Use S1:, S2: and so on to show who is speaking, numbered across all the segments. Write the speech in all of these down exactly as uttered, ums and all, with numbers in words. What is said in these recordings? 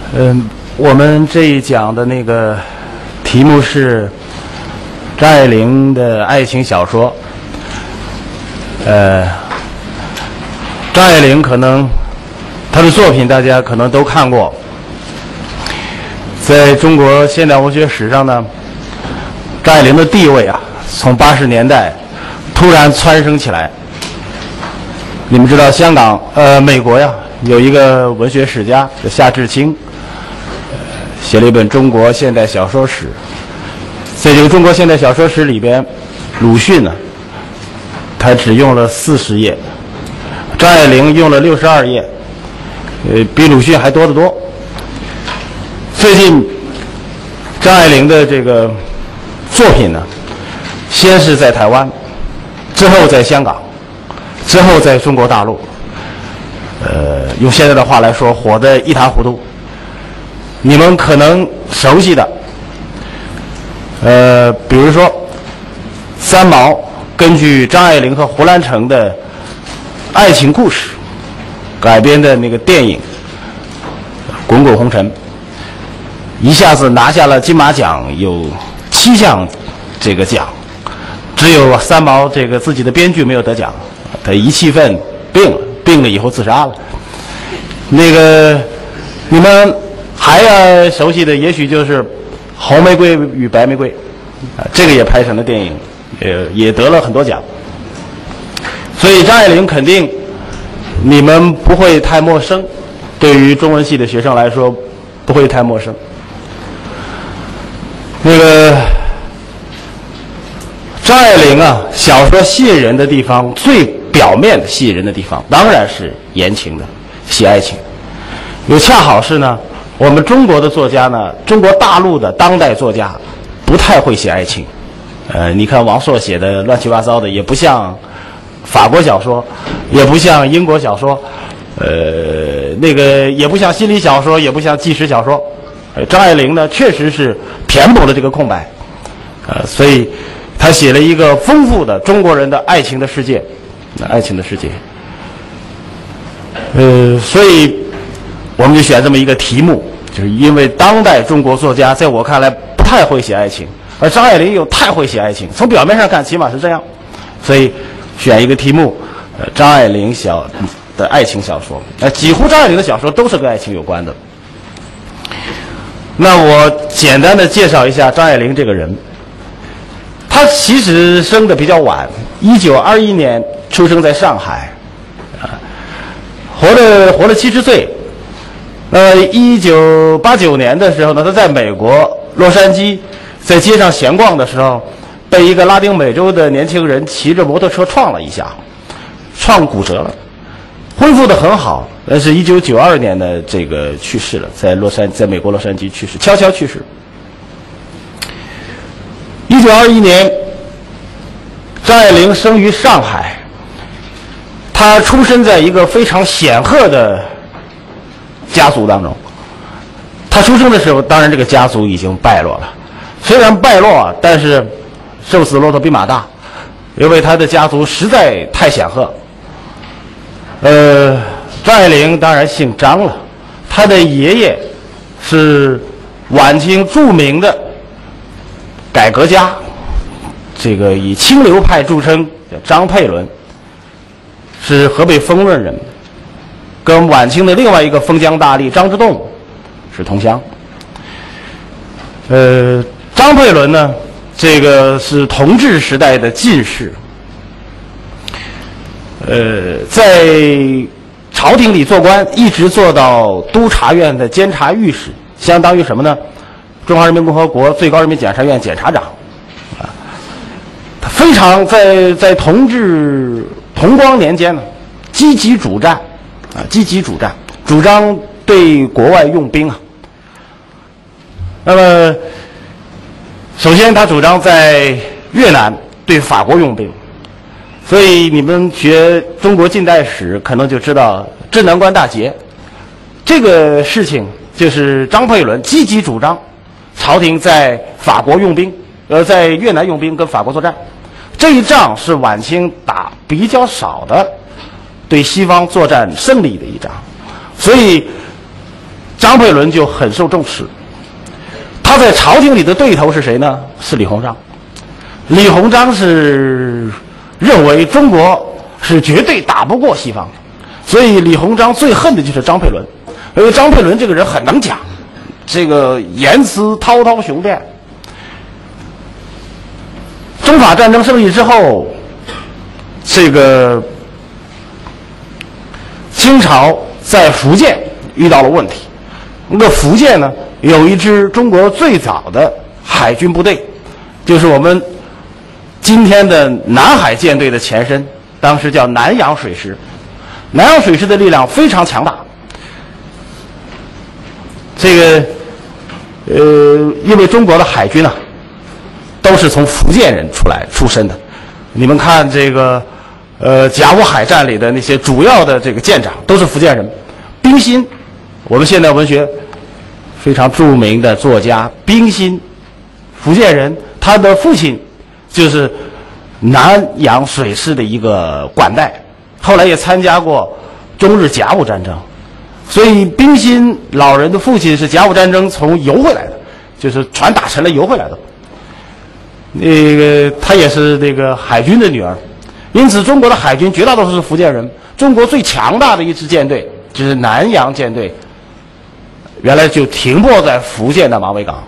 S1: 嗯，我们这一讲的那个题目是张爱玲的爱情小说。呃，张爱玲可能她的作品大家可能都看过，在中国现代文学史上呢，张爱玲的地位啊，从八十年代突然蹿升起来。你们知道香港呃美国呀有一个文学史家叫夏志清，呃，写了一本《中国现代小说史》。在这个《中国现代小说史》里边，鲁迅呢，他只用了四十页，张爱玲用了六十二页，呃，比鲁迅还多得多。最近，张爱玲的这个作品呢，先是在台湾，之后在香港，之后在中国大陆，呃，用现在的话来说，火得一塌糊涂。你们可能熟悉的，呃，比如说三毛根据张爱玲和胡兰成的爱情故事改编的那个电影《滚滚红尘》，一下子拿下了金马奖有七项这个奖，只有三毛这个自己的编剧没有得奖，他一气愤病了，病了以后自杀了。那个你们还要熟悉的，也许就是《红玫瑰与白玫瑰》，啊，这个也拍成了电影，呃，也得了很多奖。所以张爱玲肯定你们不会太陌生，对于中文系的学生来说不会太陌生。那个张爱玲啊，小说吸引人的地方，最表面的吸引人的地方，当然是言情的，写爱情。又恰好是呢，我们中国的作家呢，中国大陆的当代作家不太会写爱情。呃，你看王朔写的乱七八糟的，也不像法国小说，也不像英国小说，呃，那个也不像心理小说，也不像纪实小说。呃，张爱玲呢，确实是填补了这个空白，呃，所以她写了一个丰富的中国人的爱情的世界，呃、爱情的世界。呃，所以我们就选这么一个题目，就是因为当代中国作家在我看来不太会写爱情，而张爱玲又太会写爱情，从表面上看起码是这样，所以选一个题目，呃，张爱玲小的爱情小说，呃，几乎张爱玲的小说都是跟爱情有关的。那我简单的介绍一下张爱玲这个人。她其实生的比较晚，一九二一年出生在上海，啊，活了活了七十岁。呃，一九八九年的时候呢，她在美国洛杉矶在街上闲逛的时候，被一个拉丁美洲的年轻人骑着摩托车撞了一下，撞骨折了，恢复得很好。但是一九九二年的这个去世了，在洛杉在美国洛杉矶去世，悄悄去世。一九二一年，张爱玲生于上海，她出生在一个非常显赫的家族当中。她出生的时候，当然这个家族已经败落了，虽然败落，但是瘦死骆驼比马大，因为她的家族实在太显赫。呃，张爱玲当然姓张了，她的爷爷是晚清著名的改革家，这个以清流派著称，叫张佩纶，是河北丰润人，跟晚清的另外一个封疆大吏张之洞是同乡。呃，张佩纶呢，这个是同治时代的进士，呃，在朝廷里做官，一直做到督察院的监察御史，相当于什么呢？中华人民共和国最高人民检察院检察长，啊，他非常在在同治同光年间呢，积极主战，啊，积极主战，主张对国外用兵啊。那么，首先他主张在越南对法国用兵，所以你们学中国近代史可能就知道镇南关大捷这个事情，就是张佩纶积极主张朝廷在法国用兵，呃，在越南用兵跟法国作战。这一仗是晚清打比较少的对西方作战胜利的一仗，所以张佩纶就很受重视。他在朝廷里的对头是谁呢？是李鸿章。李鸿章是认为中国是绝对打不过西方，所以李鸿章最恨的就是张佩纶。因为张佩纶这个人很能讲，这个言辞滔滔雄辩。中法战争胜利之后，这个清朝在福建遇到了问题。那个福建呢，有一支中国最早的海军部队，就是我们今天的南海舰队的前身，当时叫南洋水师。南洋水师的力量非常强大。这个，呃，因为中国的海军啊，都是从福建人出来出身的。你们看这个，呃，甲午海战里的那些主要的这个舰长都是福建人。冰心，我们现代文学非常著名的作家冰心，福建人，他的父亲就是南洋水师的一个管带，后来也参加过中日甲午战争。所以冰心老人的父亲是甲午战争从游回来的，就是船打沉了游回来的。那个他也是那个海军的女儿，因此中国的海军绝大多数是福建人。中国最强大的一支舰队就是南洋舰队，原来就停泊在福建的马尾港。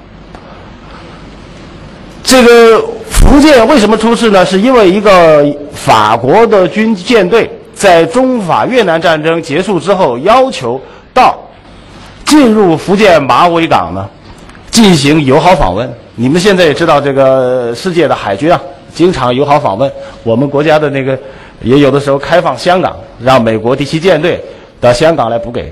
S1: 这个福建为什么出事呢？是因为一个法国的军舰队在中法越南战争结束之后，要求到进入福建马尾港呢进行友好访问。你们现在也知道，这个世界的海军啊，经常友好访问。我们国家的那个也有的时候开放香港，让美国第七舰队到香港来补给。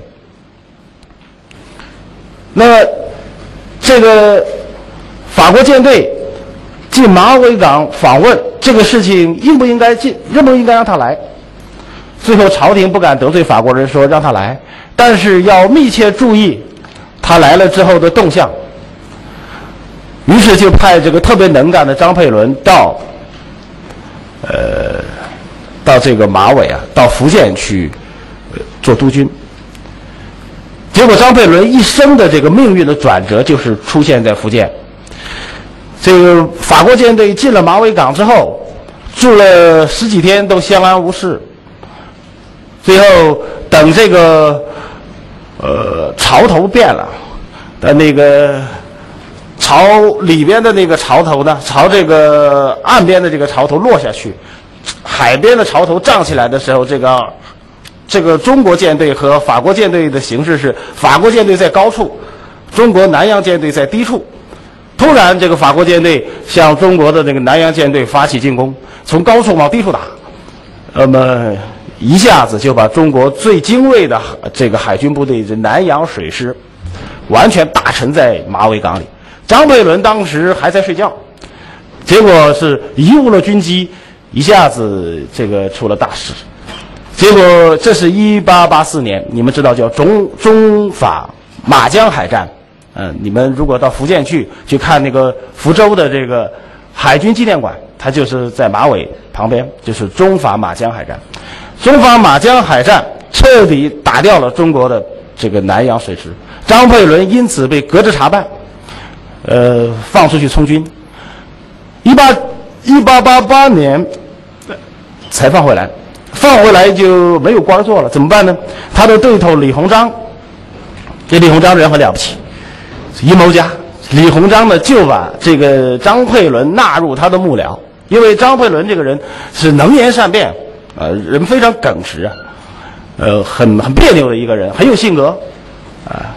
S1: 那么这个法国舰队进马尾港访问这个事情，应不应该进？应不应该让他来？最后朝廷不敢得罪法国人，说让他来，但是要密切注意他来了之后的动向。于是就派这个特别能干的张佩纶到，呃，到这个马尾啊，到福建去、呃、做督军。结果张佩纶一生的这个命运的转折，就是出现在福建。这个法国舰队进了马尾港之后，住了十几天都相安无事。最后等这个呃潮头变了，的那个潮里边的那个潮头呢，朝这个岸边的这个潮头落下去，海边的潮头涨起来的时候，这个这个中国舰队和法国舰队的形势是法国舰队在高处，中国南洋舰队在低处。突然这个法国舰队向中国的那个南洋舰队发起进攻，从高处往低处打，那么一下子就把中国最精锐的这个海军部队的南洋水师完全打沉在马尾港里。张佩纶当时还在睡觉，结果是贻误了军机，一下子这个出了大事。结果这是一八八四年，你们知道叫中中法马江海战。嗯，你们如果到福建去去看那个福州的这个海军纪念馆，它就是在马尾旁边，就是中法马江海战。中法马江海战彻底打掉了中国的这个南洋水师，张佩纶因此被革职查办，呃，放出去从军。一八一八八八年才放回来，放回来就没有官做了，怎么办呢？他的对头李鸿章，这李鸿章人很了不起。阴谋家李鸿章呢，就把这个张佩纶纳入他的幕僚，因为张佩纶这个人是能言善辩，呃，人非常耿直啊，呃，很很别扭的一个人，很有性格，啊、呃，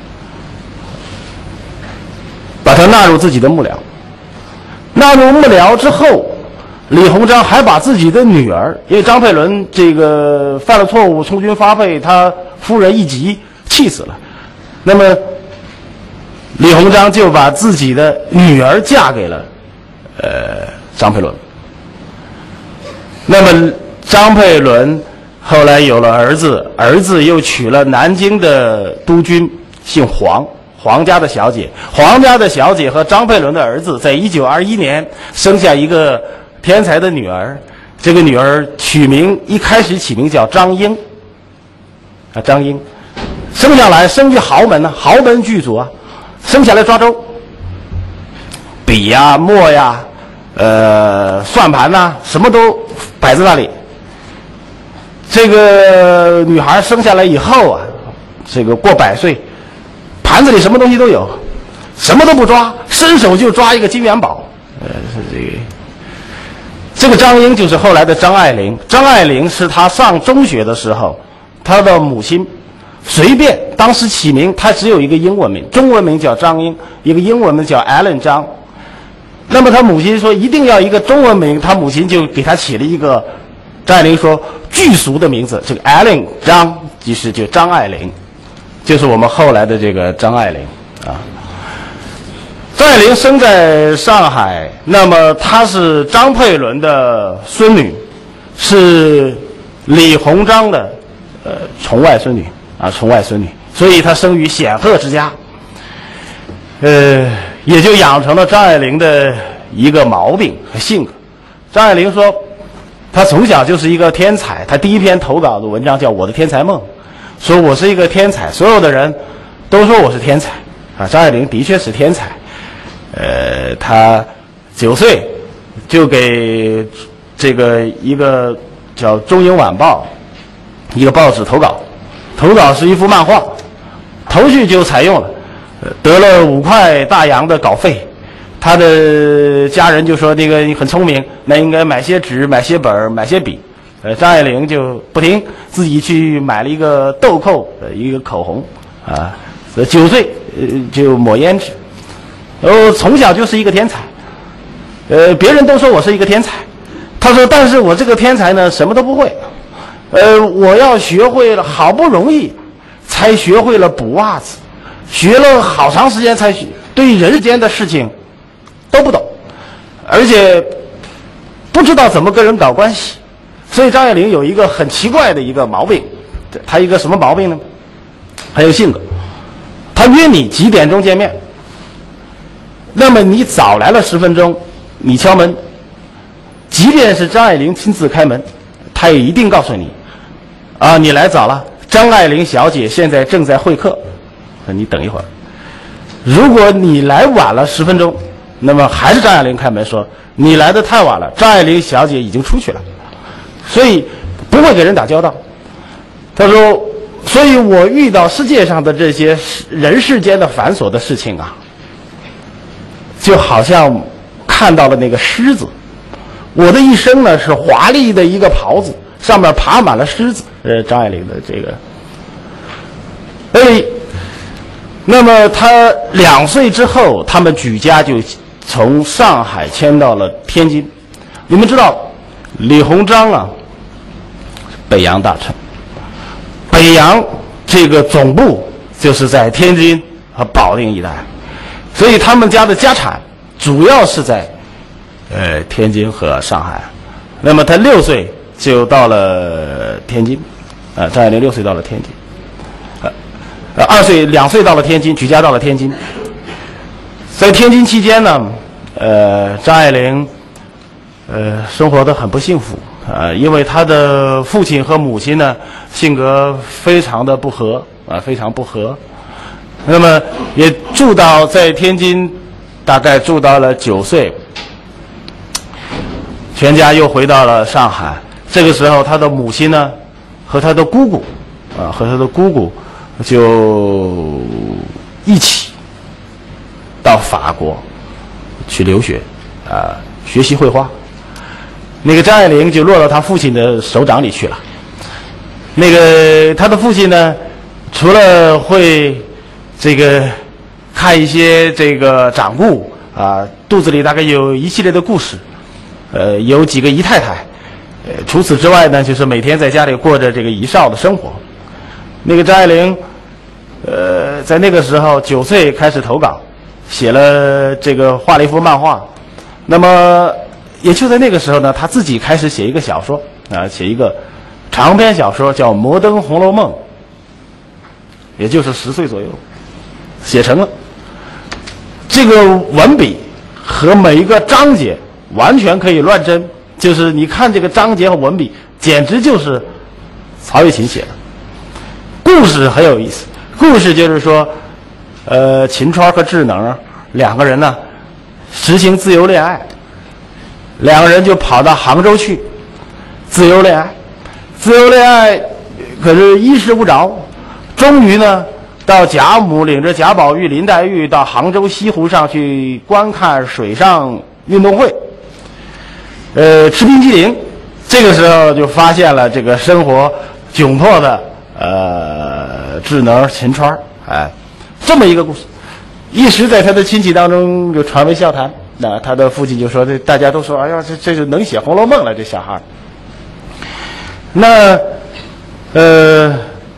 S1: 把他纳入自己的幕僚。纳入幕僚之后，李鸿章还把自己的女儿，因为张佩纶这个犯了错误，从军发配，他夫人一急，气死了。那么李鸿章就把自己的女儿嫁给了呃张佩纶。那么张佩纶后来有了儿子，儿子又娶了南京的督军，姓黄，黄家的小姐。黄家的小姐和张佩纶的儿子在一九二一年生下一个天才的女儿，这个女儿取名一开始起名叫张英啊，张英。 生下来生于豪门呢、啊，豪门巨族啊，生下来抓周，笔呀、墨呀、呃算盘呐、啊，什么都摆在那里。这个女孩生下来以后啊，这个过百岁，盘子里什么东西都有，什么都不抓，伸手就抓一个金元宝。呃，是这个。这个张英就是后来的张爱玲。张爱玲是她上中学的时候，她的母亲随便当时起名，她只有一个英文名，中文名叫张英，一个英文名叫 Ellen 张。那么她母亲说一定要一个中文名，她母亲就给她起了一个，张爱玲说巨俗的名字，这个 Ellen 张其实就张爱玲，就是我们后来的这个张爱玲啊。张爱玲生在上海，那么她是张佩伦的孙女，是李鸿章的呃宠外孙女啊，宠外孙女，所以她生于显赫之家，呃，也就养成了张爱玲的一个毛病和性格。张爱玲说，她从小就是一个天才，她第一篇投稿的文章叫《我的天才梦》，说我是一个天才，所有的人都说我是天才啊。张爱玲的确是天才。呃，他九岁就给这个一个叫《中英晚报》一个报纸投稿，投稿是一幅漫画，投去就采用了，得了五块大洋的稿费。他的家人就说：“那个你很聪明，那应该买些纸、买些本、买些笔。”呃，张爱玲就不听，自己去买了一个豆蔻的一个口红啊，九岁呃就抹胭脂。哦，从小就是一个天才，呃，别人都说我是一个天才，他说，但是我这个天才呢，什么都不会，呃，我要学会了，好不容易才学会了补袜子，学了好长时间才学，对人间的事情都不懂，而且不知道怎么跟人搞关系，所以张爱玲有一个很奇怪的一个毛病，她一个什么毛病呢？还有性格，她约你几点钟见面？那么你早来了十分钟，你敲门，即便是张爱玲亲自开门，她也一定告诉你，啊，你来早了，张爱玲小姐现在正在会客，你等一会儿。如果你来晚了十分钟，那么还是张爱玲开门说，你来的太晚了，张爱玲小姐已经出去了，所以不会给人打交道。他说，所以我遇到世界上的这些人世间的繁琐的事情啊，就好像看到了那个狮子，我的一生呢是华丽的一个袍子，上面爬满了狮子。呃，张爱玲的这个，所以，那么他两岁之后，他们举家就从上海迁到了天津。你们知道，李鸿章啊，北洋大臣，北洋这个总部就是在天津和保定一带。所以他们家的家产主要是在呃天津和上海。那么他六岁就到了天津，啊、呃，张爱玲六岁到了天津，呃，二岁两岁到了天津，举家到了天津。在天津期间呢，呃，张爱玲呃生活得很不幸福啊、呃，因为她的父亲和母亲呢性格非常的不合啊、呃，非常不合。那么也住到在天津，大概住到了九岁，全家又回到了上海。这个时候，他的母亲呢，和他的姑姑，啊，和他的姑姑就一起到法国去留学，啊，学习绘画。那个张爱玲就落到他父亲的手掌里去了。那个他的父亲呢，除了会这个看一些这个掌故啊，肚子里大概有一系列的故事，呃，有几个姨太太，呃，除此之外呢，就是每天在家里过着这个姨少的生活。那个张爱玲，呃，在那个时候九岁开始投稿，写了这个画了一幅漫画。那么也就在那个时候呢，她自己开始写一个小说啊，写一个长篇小说叫《摩登红楼梦》，也就是十岁左右。写成了，这个文笔和每一个章节完全可以乱真，就是你看这个章节和文笔，简直就是曹雪芹写的。故事很有意思， 故事就是说，呃，秦川和智能两个人呢实行自由恋爱，两个人就跑到杭州去自由恋爱，自由恋爱可是衣食不着，终于呢到贾母领着贾宝玉、林黛玉到杭州西湖上去观看水上运动会，呃，吃冰淇淋。这个时候就发现了这个生活窘迫的呃智能秦川，哎，这么一个故事，一时在他的亲戚当中就传为笑谈。那他的父亲就说：“这大家都说，哎呀，这这是能写《红楼梦》了，这小孩。”那呃，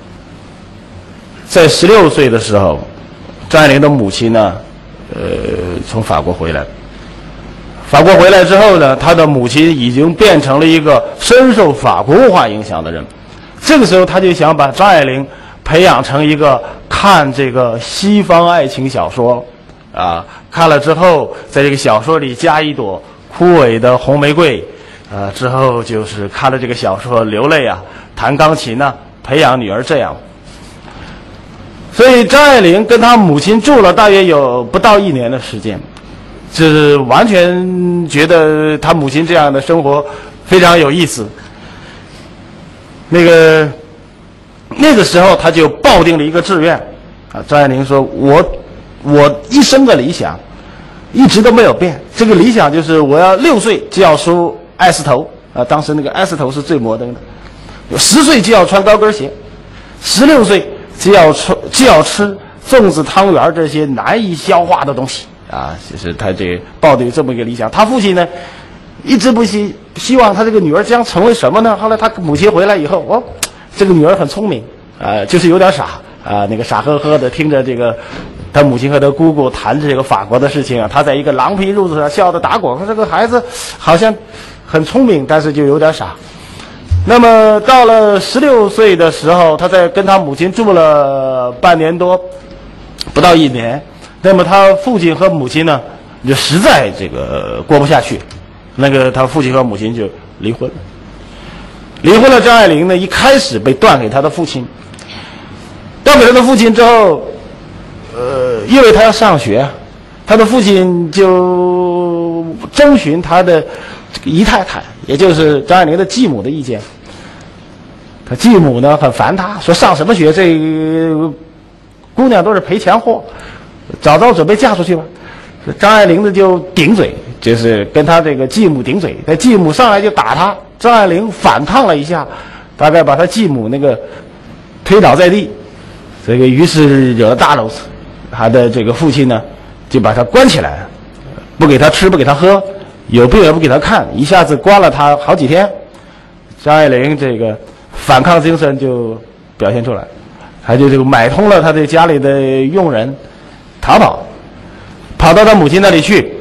S1: 在十六岁的时候，张爱玲的母亲呢，呃，从法国回来。法国回来之后呢，他的母亲已经变成了一个深受法国文化影响的人。这个时候，他就想把张爱玲培养成一个看这个西方爱情小说，啊，看了之后，在这个小说里加一朵枯萎的红玫瑰，啊，之后就是看了这个小说流泪啊，弹钢琴呢、啊，培养女儿这样。所以张爱玲跟她母亲住了大约有不到一年的时间。就是完全觉得他母亲这样的生活非常有意思。那个那个时候他就抱定了一个志愿啊，张爱玲说：“我我一生的理想一直都没有变，这个理想就是我要六岁就要梳艾丝头啊，当时那个艾丝头是最摩登的，十岁就要穿高跟鞋，十六岁就要吃就要吃粽子、汤圆这些难以消化的东西。”啊，就是他这个抱的有这么一个理想。他父亲呢，一直不希希望他这个女儿将成为什么呢？后来他母亲回来以后，哦，这个女儿很聪明，啊、呃，就是有点傻啊、呃，那个傻呵呵的听着这个他母亲和他姑姑谈这个法国的事情啊，他在一个狼皮褥子上笑得打滚。说这个孩子好像很聪明，但是就有点傻。那么到了十六岁的时候，他在跟他母亲住了半年多，不到一年。那么他父亲和母亲呢，就实在这个过不下去，那个他父亲和母亲就离婚了。离婚了，张爱玲呢一开始被断给他的父亲，断给他的父亲之后，呃，因为他要上学，他的父亲就征询他的这个姨太太，也就是张爱玲的继母的意见。他继母呢很烦他，说上什么学，这个姑娘都是赔钱货。早早准备嫁出去吧。张爱玲呢就顶嘴，就是跟他这个继母顶嘴，他继母上来就打他，张爱玲反抗了一下，大概把他继母那个推倒在地，这个于是惹了大篓子。他的这个父亲呢就把他关起来，不给他吃，不给他喝，有病也不给他看，一下子关了他好几天。张爱玲这个反抗精神就表现出来，他就这个买通了他这家里的佣人。逃跑，跑到他母亲那里去。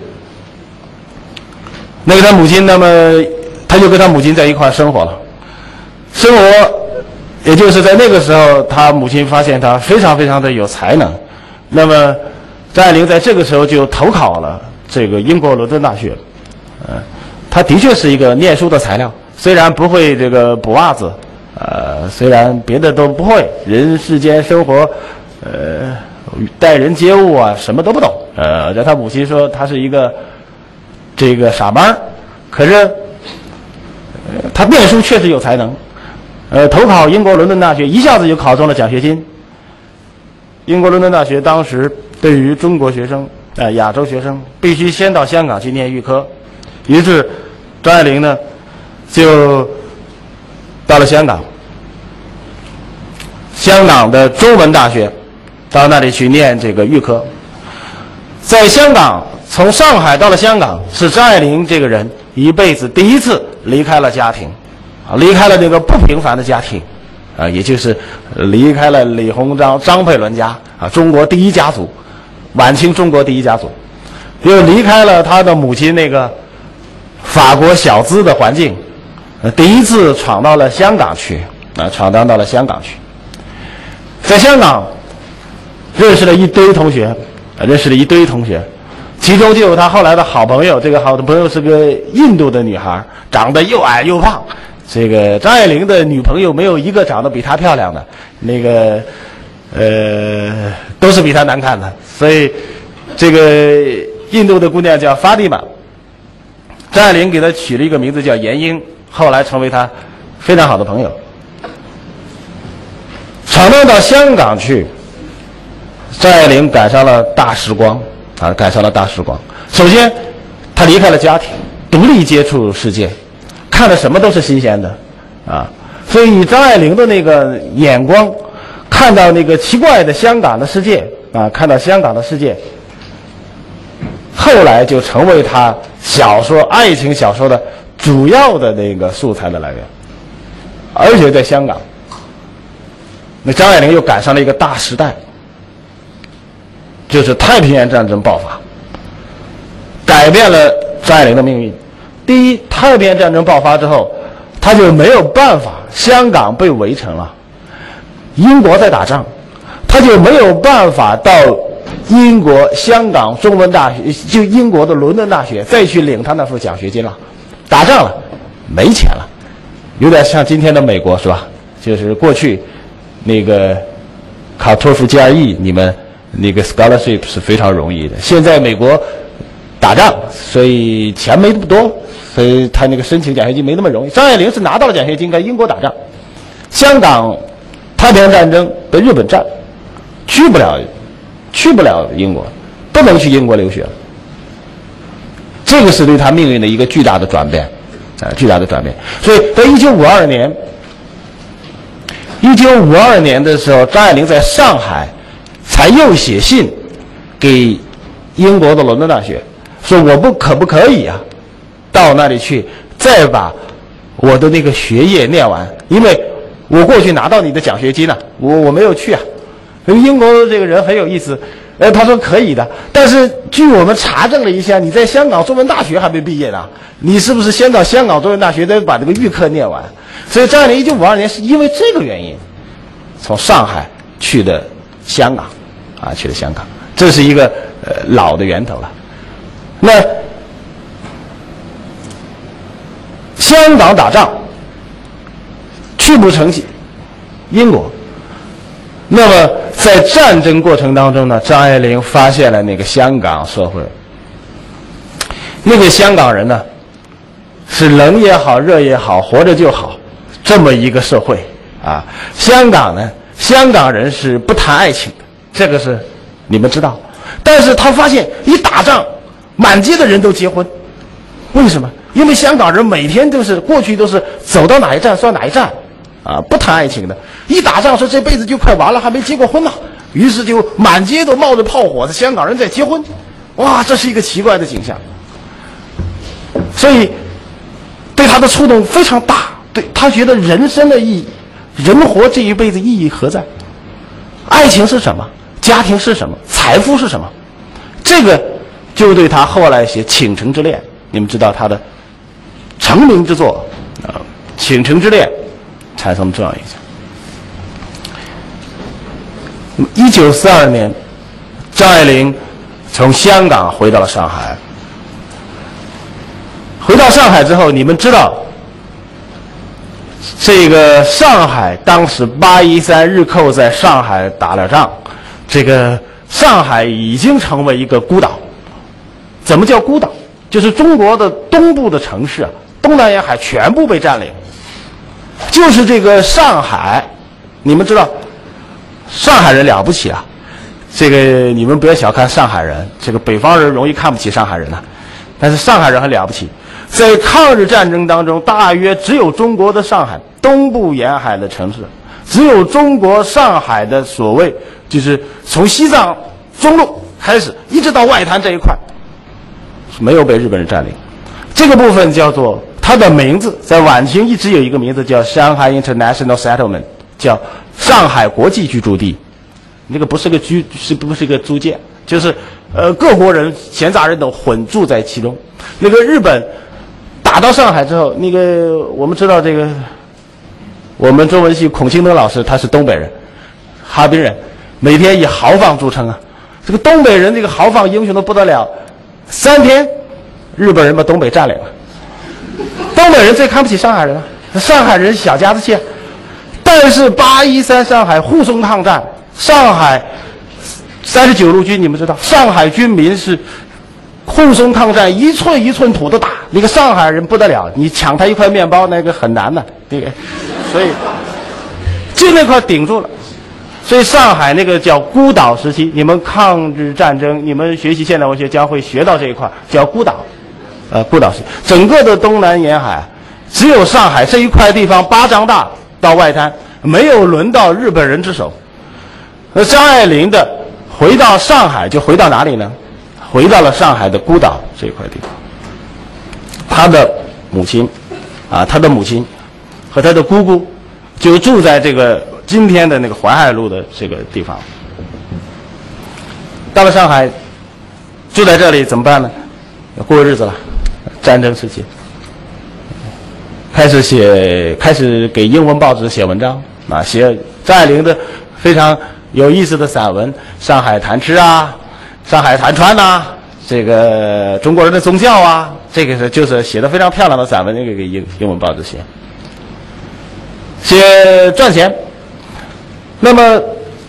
S1: 那个他母亲，那么他就跟他母亲在一块生活了。生活，也就是在那个时候，他母亲发现他非常非常的有才能。那么张爱玲在这个时候就投考了这个英国伦敦大学。嗯、呃，他的确是一个念书的材料，虽然不会这个补袜子，呃，虽然别的都不会，人世间生活，呃。待人接物啊，什么都不懂。呃，让他母亲说他是一个这个傻班，可是、呃、他念书确实有才能。呃，投考英国伦敦大学，一下子就考中了奖学金。英国伦敦大学当时对于中国学生、呃亚洲学生，必须先到香港去念预科。于是张爱玲呢，就到了香港，香港的中文大学。到那里去念这个预科。在香港，从上海到了香港，是张爱玲这个人一辈子第一次离开了家庭，啊，离开了那个不平凡的家庭，啊，也就是离开了李鸿章、张佩伦家啊，中国第一家族，晚清中国第一家族，又离开了他的母亲那个法国小资的环境，呃，第一次闯到了香港去，啊，闯荡到了香港去，在香港。认识了一堆同学，认识了一堆同学，其中就有他后来的好朋友。这个好的朋友是个印度的女孩，长得又矮又胖。这个张爱玲的女朋友没有一个长得比她漂亮的。那个呃，都是比他难看的。所以，这个印度的姑娘叫法蒂玛，张爱玲给她取了一个名字叫严英，后来成为她非常好的朋友。闯荡到香港去，张爱玲赶上了大时光啊，赶上了大时光。首先，她离开了家庭，独立接触世界，看的什么都是新鲜的啊。所以以张爱玲的那个眼光，看到那个奇怪的香港的世界啊，看到香港的世界，后来就成为她小说、爱情小说的主要的那个素材的来源。而且在香港，那张爱玲又赶上了一个大时代，就是太平洋战争爆发，改变了张爱玲的命运。第一，太平洋战争爆发之后，她就没有办法，香港被围城了，英国在打仗，她就没有办法到英国香港中文大学，就英国的伦敦大学再去领她那份奖学金了。打仗了，没钱了，有点像今天的美国是吧？就是过去那个考托福 G R E， 你们那个 scholarship 是非常容易的。现在美国打仗，所以钱没那么多，所以他那个申请奖学金没那么容易。张爱玲是拿到了奖学金，在英国打仗，香港太平洋战争被日本占，去不了，去不了英国，不能去英国留学了。这个是对他命运的一个巨大的转变，啊，巨大的转变。所以在一九五二年，一九五二年的时候，张爱玲在上海才又写信给英国的伦敦大学，说我不可不可以啊，到那里去再把我的那个学业念完，因为我过去拿到你的奖学金了，我我没有去啊。英国这个人很有意思，呃，他说可以的，但是据我们查证了一下，你在香港中文大学还没毕业呢，你是不是先到香港中文大学再把这个预科念完？所以张爱玲一九五二年是因为这个原因，从上海去的香港，啊，去了香港，这是一个呃老的源头了。那香港打仗，去不成英国。那么在战争过程当中呢，张爱玲发现了那个香港社会，那个香港人呢，是冷也好，热也好，活着就好，这么一个社会啊。香港呢，香港人是不谈爱情的，这个是你们知道。但是他发现一打仗，满街的人都结婚，为什么？因为香港人每天都是过去都是走到哪一站算哪一站。啊，不谈爱情的，一打仗说这辈子就快完了，还没结过婚呢，于是就满街都冒着炮火的香港人在结婚，哇，这是一个奇怪的景象。所以对他的触动非常大，对他觉得人生的意义，人活这一辈子意义何在？爱情是什么？家庭是什么？财富是什么？这个就对他后来写《倾城之恋》，你们知道他的成名之作啊，《倾城之恋》产生重要影响。一九四二年，张爱玲从香港回到了上海。回到上海之后，你们知道，这个上海当时八一三日寇在上海打了仗，这个上海已经成为一个孤岛。怎么叫孤岛？就是中国的东部的城市，东南沿海全部被占领。就是这个上海，你们知道，上海人了不起啊！这个你们不要小看上海人，这个北方人容易看不起上海人啊，但是上海人很了不起。在抗日战争当中，大约只有中国的上海东部沿海的城市，只有中国上海的所谓就是从西藏中路开始一直到外滩这一块，没有被日本人占领。这个部分叫做。它的名字在晚清一直有一个名字叫 Shanghai International Settlement， 叫上海国际居住地。那个不是个居，是不是一个租界？就是呃各国人、闲杂人等混住在其中。那个日本打到上海之后，那个我们知道这个，我们中文系孔庆东老师他是东北人，哈尔滨人，每天以豪放著称啊。这个东北人这个豪放英雄的不得了，三天日本人把东北占领了。东北人最看不起上海人了，上海人小家子气。但是八一三上海护松抗战， 上海三十九路军，你们知道，上海军民是护松抗战，一寸一寸土的打。那个上海人不得了，你抢他一块面包，那个很难的，那个，所以就那块顶住了。所以上海那个叫孤岛时期，你们抗日战争，你们学习现代文学将会学到这一块，叫孤岛，呃，孤岛时期，整个的东南沿海，只有上海这一块地方巴掌大到外滩，没有轮到日本人之手。那张爱玲的回到上海，就回到哪里呢？回到了上海的孤岛这一块地方。她的母亲，啊，她的母亲和她的姑姑就住在这个今天的那个淮海路的这个地方。到了上海，住在这里怎么办呢？要过日子了，战争时期，开始写，开始给英文报纸写文章啊，写张爱玲的非常有意思的散文，《上海谈吃》啊，《上海谈穿》呐，这个中国人的宗教啊，这个是就是写的非常漂亮的散文，那个给英英文报纸写，写赚钱。那么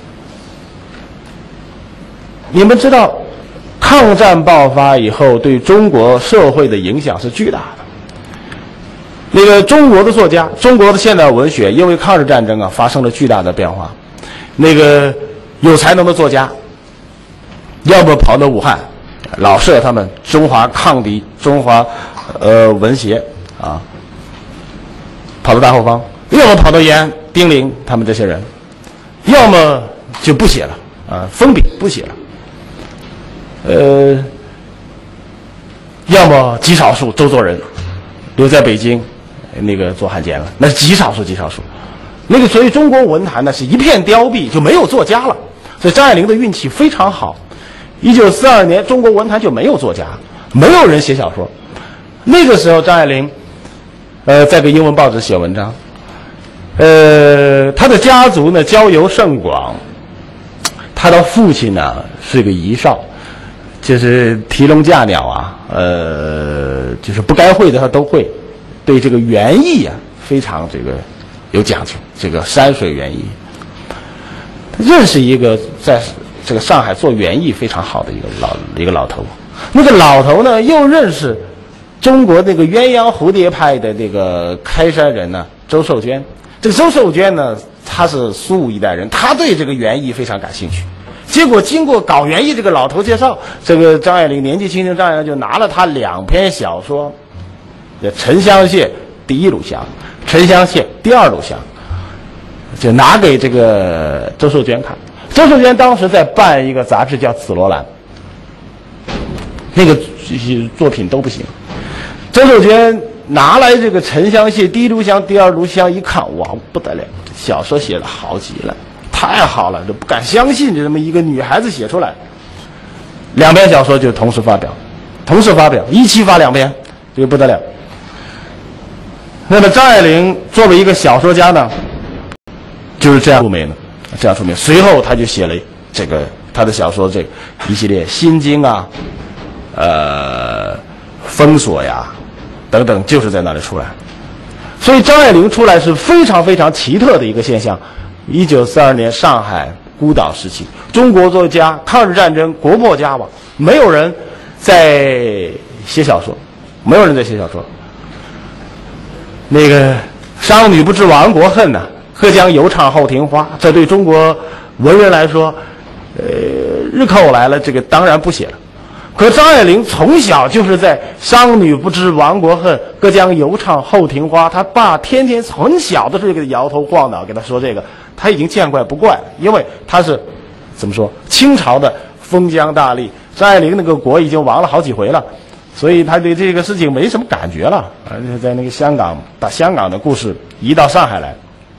S1: 你们知道，抗战爆发以后对中国社会的影响是巨大的。那个中国的作家，中国的现代文学因为抗日战争啊发生了巨大的变化。那个有才能的作家，要么跑到武汉，老舍他们中华抗敌、中华呃文协啊，跑到大后方；要么跑到延安、丁玲他们这些人，要么就不写了啊，封笔不写了。呃，要么极少数周作人留在北京，那个做汉奸了，那是极少数极少数。那个所以中国文坛呢是一片凋敝，就没有作家了。所以张爱玲的运气非常好。一九四二年，中国文坛就没有作家，没有人写小说。那个时候，张爱玲，呃，在给英文报纸写文章。呃，她的家族呢交游甚广，她的父亲呢是个遗少。就是提笼架鸟啊，呃，就是不该会的他都会，对这个园艺啊非常这个有讲究，这个山水园艺。认识一个在这个上海做园艺非常好的一个老一个老头，那个老头呢又认识中国那个鸳鸯蝴蝶派的那个开山人呢周寿娟。这个周寿娟呢，他是苏武一代人，他对这个园艺非常感兴趣。结果经过搞园艺这个老头介绍，这个张爱玲年纪轻轻，张爱玲就拿了他两篇小说，《沉香屑》第一录像，《沉香屑》第二录像，就拿给这个周寿娟看。周寿娟当时在办一个杂志叫《紫罗兰》，那个作品都不行。周寿娟拿来这个《沉香屑》第一录像、第二录像一看，哇，不得了，这小说写得好极了。太好了，都不敢相信，这么一个女孩子写出来，两篇小说就同时发表，同时发表，一期发两篇，这个不得了。那么张爱玲作为一个小说家呢，就是这样出名的，这样出名。随后他就写了这个他的小说这一系列《心经》啊，呃，《封锁》呀等等，就是在那里出来。所以张爱玲出来是非常非常奇特的一个现象。一九四二年上海孤岛时期，中国作家抗日战争国破家亡，没有人在写小说，没有人在写小说。那个商女不知亡国恨呐、啊，喝江犹唱后庭花，这对中国文人来说，呃，日寇来了，这个当然不写了。可张爱玲从小就是在商女不知亡国恨，喝江犹唱后庭花，他爸天天很小的时候给他摇头晃脑，给他说这个。他已经见怪不怪了，因为他是怎么说？清朝的封疆大吏，张爱玲那个国已经亡了好几回了，所以他对这个事情没什么感觉了。而且在那个香港，把香港的故事移到上海来，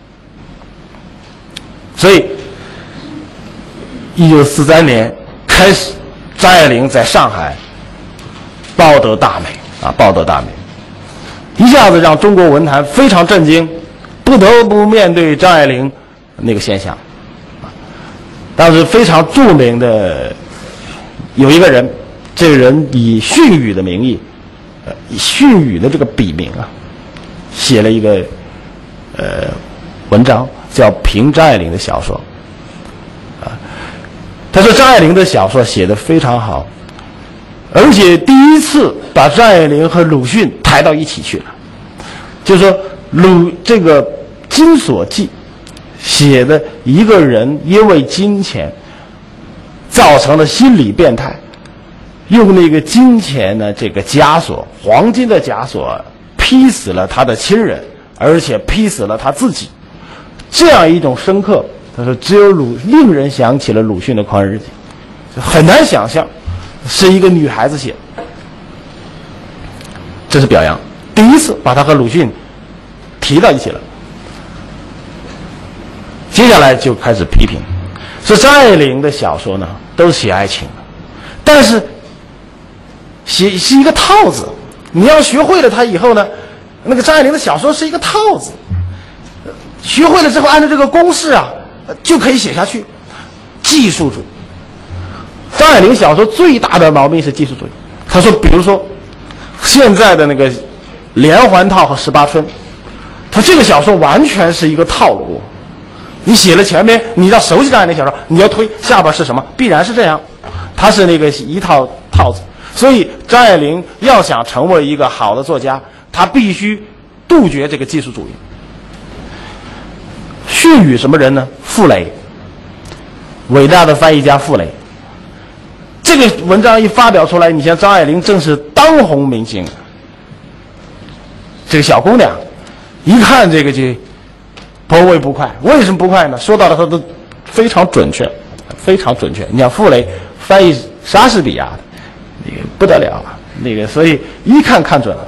S1: 所以一九四三年开始，张爱玲在上海报得大美啊，报得大美，一下子让中国文坛非常震惊，不得不面对张爱玲那个现象。当时非常著名的有一个人，这个人以训语的名义，呃，以训语的这个笔名啊，写了一个呃文章，叫《评张爱玲的小说》啊。 他说张爱玲的小说写得非常好，而且第一次把张爱玲和鲁迅抬到一起去了。就是说鲁这个《金锁记》写的一个人因为金钱造成了心理变态，用那个金钱呢这个枷锁，黄金的枷锁劈死了他的亲人，而且劈死了他自己。这样一种深刻，他说只有鲁令人想起了鲁迅的《狂人日记》，很难想象是一个女孩子写的。这是表扬，第一次把他和鲁迅提到一起了。接下来就开始批评，说张爱玲的小说呢都是写爱情的，但是写是一个套子，你要学会了它以后呢，那个张爱玲的小说是一个套子，学会了之后按照这个公式啊就可以写下去。技术主义，张爱玲小说最大的毛病是技术主义。他说比如说现在的那个连环套和十八春，他这个小说完全是一个套路，你写了前面，你要熟悉张爱玲小说，你要推下边是什么，必然是这样，它是那个一套套子。所以张爱玲要想成为一个好的作家，她必须杜绝这个技术主义。训语什么人呢？傅雷，伟大的翻译家傅雷。这个文章一发表出来，你像张爱玲正是当红明星，这个小姑娘一看这个就颇为不快。为什么不快呢？说到的她都非常准确，非常准确。你像傅雷翻译莎士比亚的那个不得了了，那个所以一看看准了。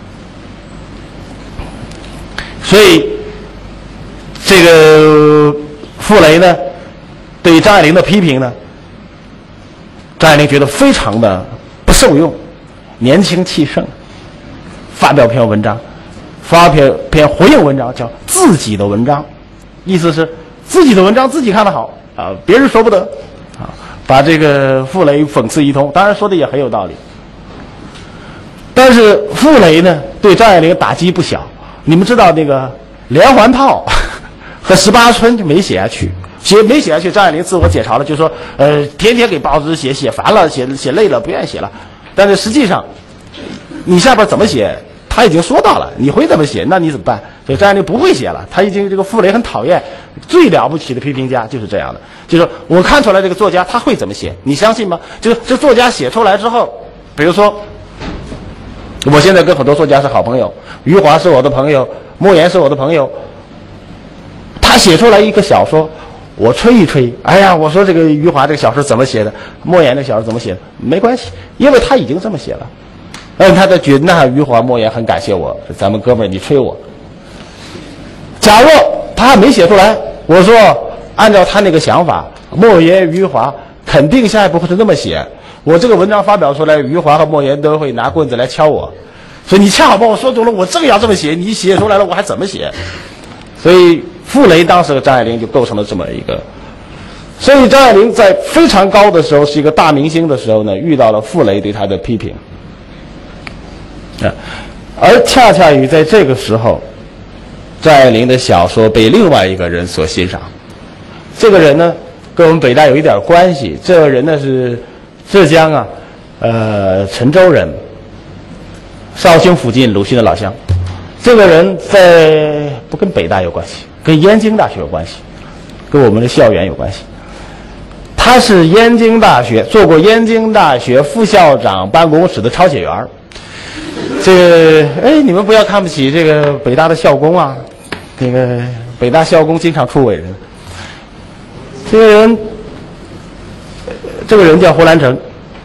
S1: 所以这个傅雷呢对张爱玲的批评呢，张爱玲觉得非常的不受用，年轻气盛，发表篇文章，发表篇回应文章，叫自己的文章，意思是自己的文章自己看得好啊，别人说不得啊，把这个傅雷讽刺一通，当然说的也很有道理。但是傅雷呢对张爱玲打击不小，你们知道那个连环套和十八春就没写下去，写没写下去，张爱玲自我解嘲了，就说呃天天给报纸写，写烦了，写写累了，不愿意写了。但是实际上你下边怎么写他已经说到了，你会怎么写那你怎么办？所以张爱玲不会写了，他已经这个傅雷很讨厌，最了不起的批评家就是这样的，就是我看出来这个作家他会怎么写，你相信吗？就是这作家写出来之后，比如说我现在跟很多作家是好朋友，余华是我的朋友，莫言是我的朋友，他写出来一个小说，我吹一吹，哎呀，我说这个余华这个小说怎么写的，莫言这个小说怎么写的，没关系，因为他已经这么写了。嗯，他就觉得那余华、莫言很感谢我，咱们哥们儿你吹我。假若他还没写出来，我说按照他那个想法，莫言、余华肯定下一步会是那么写。我这个文章发表出来，余华和莫言都会拿棍子来敲我，所以你恰好把我说中了，我正要这么写，你写出来了，我还怎么写？所以傅雷当时和张爱玲就构成了这么一个，所以张爱玲在非常高的时候，是一个大明星的时候呢，遇到了傅雷对她的批评。啊，而恰恰于在这个时候，张爱玲的小说被另外一个人所欣赏。这个人呢，跟我们北大有一点关系。这个人呢是浙江啊，呃，陈州人，绍兴附近鲁迅的老乡。这个人在不跟北大有关系，跟燕京大学有关系，跟我们的校园有关系。他是燕京大学做过燕京大学副校长办公室的抄写员。这个哎，你们不要看不起这个北大的校工啊！那个北大校工经常出伟人。这个人，这个人叫胡兰成，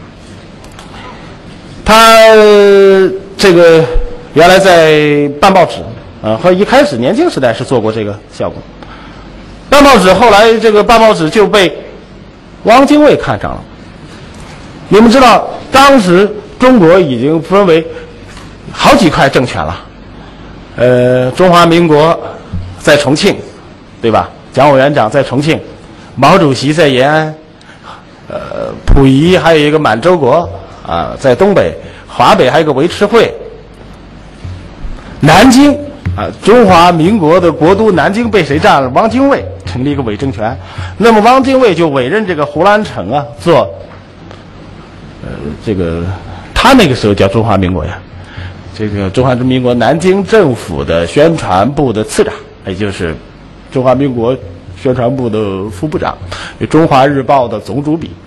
S1: 他这个原来在办报纸啊，和一开始年轻时代是做过这个校工。办报纸后来这个办报纸就被汪精卫看上了。你们知道，当时中国已经分为好几块政权了，呃，中华民国在重庆，对吧？蒋委员长在重庆，毛主席在延安，呃，溥仪还有一个满洲国啊，在东北，华北还有一个维持会，南京啊，中华民国的国都南京被谁占了？汪精卫成立一个伪政权，那么汪精卫就委任这个胡兰成啊做，呃，这个他那个时候叫中华民国呀，这个中华民国南京政府的宣传部的次长，也就是中华民国宣传部的副部长，中华日报的总主笔。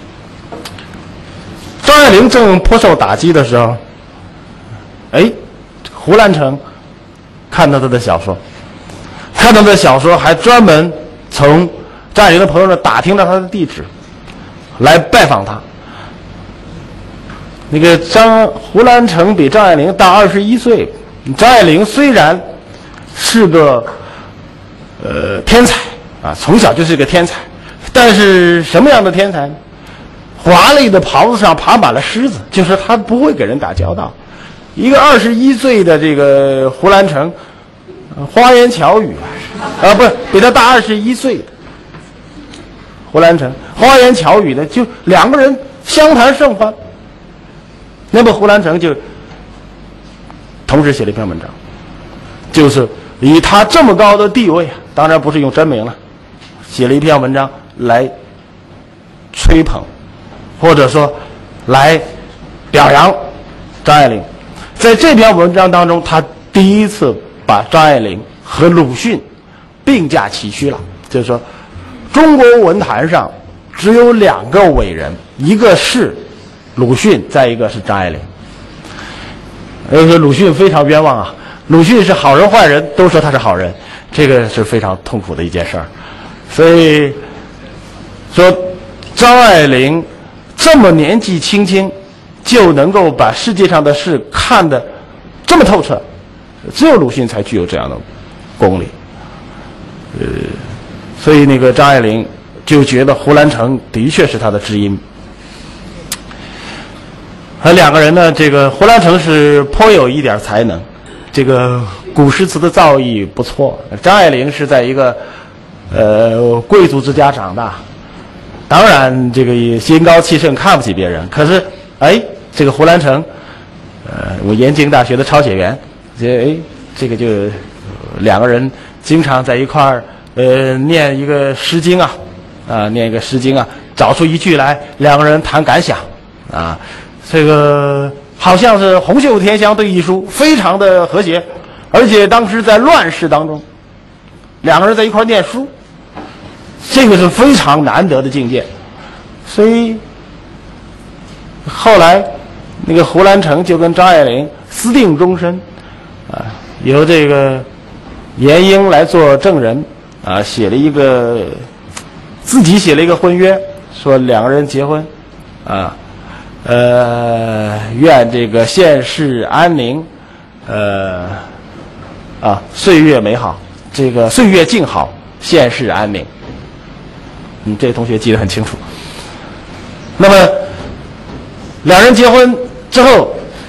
S1: 张爱玲正颇受打击的时候，哎，胡兰成看到他的小说，看到他的小说，还专门从张爱玲的朋友那打听到他的地址，来拜访他。那个张胡兰成比张爱玲大二十一岁，张爱玲虽然是个呃天才啊，从小就是个天才，但是什么样的天才呢？华丽的袍子上爬满了虱子，就是他不会给人打交道。一个二十一岁的这个胡兰成，呃、花言巧语啊，不是比他大二十一岁的胡兰成，花言巧语的，就两个人相谈甚欢。那么胡兰成就同时写了一篇文章，就是以他这么高的地位，当然不是用真名了，写了一篇文章来吹捧，或者说来表扬张爱玲。在这篇文章当中，他第一次把张爱玲和鲁迅并驾齐驱了，就是说中国文坛上只有两个伟人，一个是鲁迅，再一个是张爱玲。呃，鲁迅非常冤枉啊，鲁迅是好人坏人都说他是好人，这个是非常痛苦的一件事儿。所以说张爱玲这么年纪轻轻就能够把世界上的事看得这么透彻，只有鲁迅才具有这样的功力。呃，所以那个张爱玲就觉得胡兰成的确是他的知音。和两个人呢，这个胡兰成是颇有一点才能，这个古诗词的造诣不错。张爱玲是在一个呃贵族之家长大，当然这个也心高气盛，看不起别人。可是哎，这个胡兰成，呃，我燕京大学的抄写员，这哎，这个就、呃、两个人经常在一块儿呃念一个诗经啊，啊念一个诗经啊，找出一句来，两个人谈感想啊。这个好像是红袖添香对一书，非常的和谐，而且当时在乱世当中，两个人在一块念书，这个是非常难得的境界。所以后来那个胡兰成就跟张爱玲私定终身，啊，由这个严英来做证人，啊，写了一个自己写了一个婚约，说两个人结婚，啊。呃，愿这个现世安宁，呃，啊，岁月美好，这个岁月静好，现世安宁。嗯，这个同学记得很清楚。那么，两人结婚之后，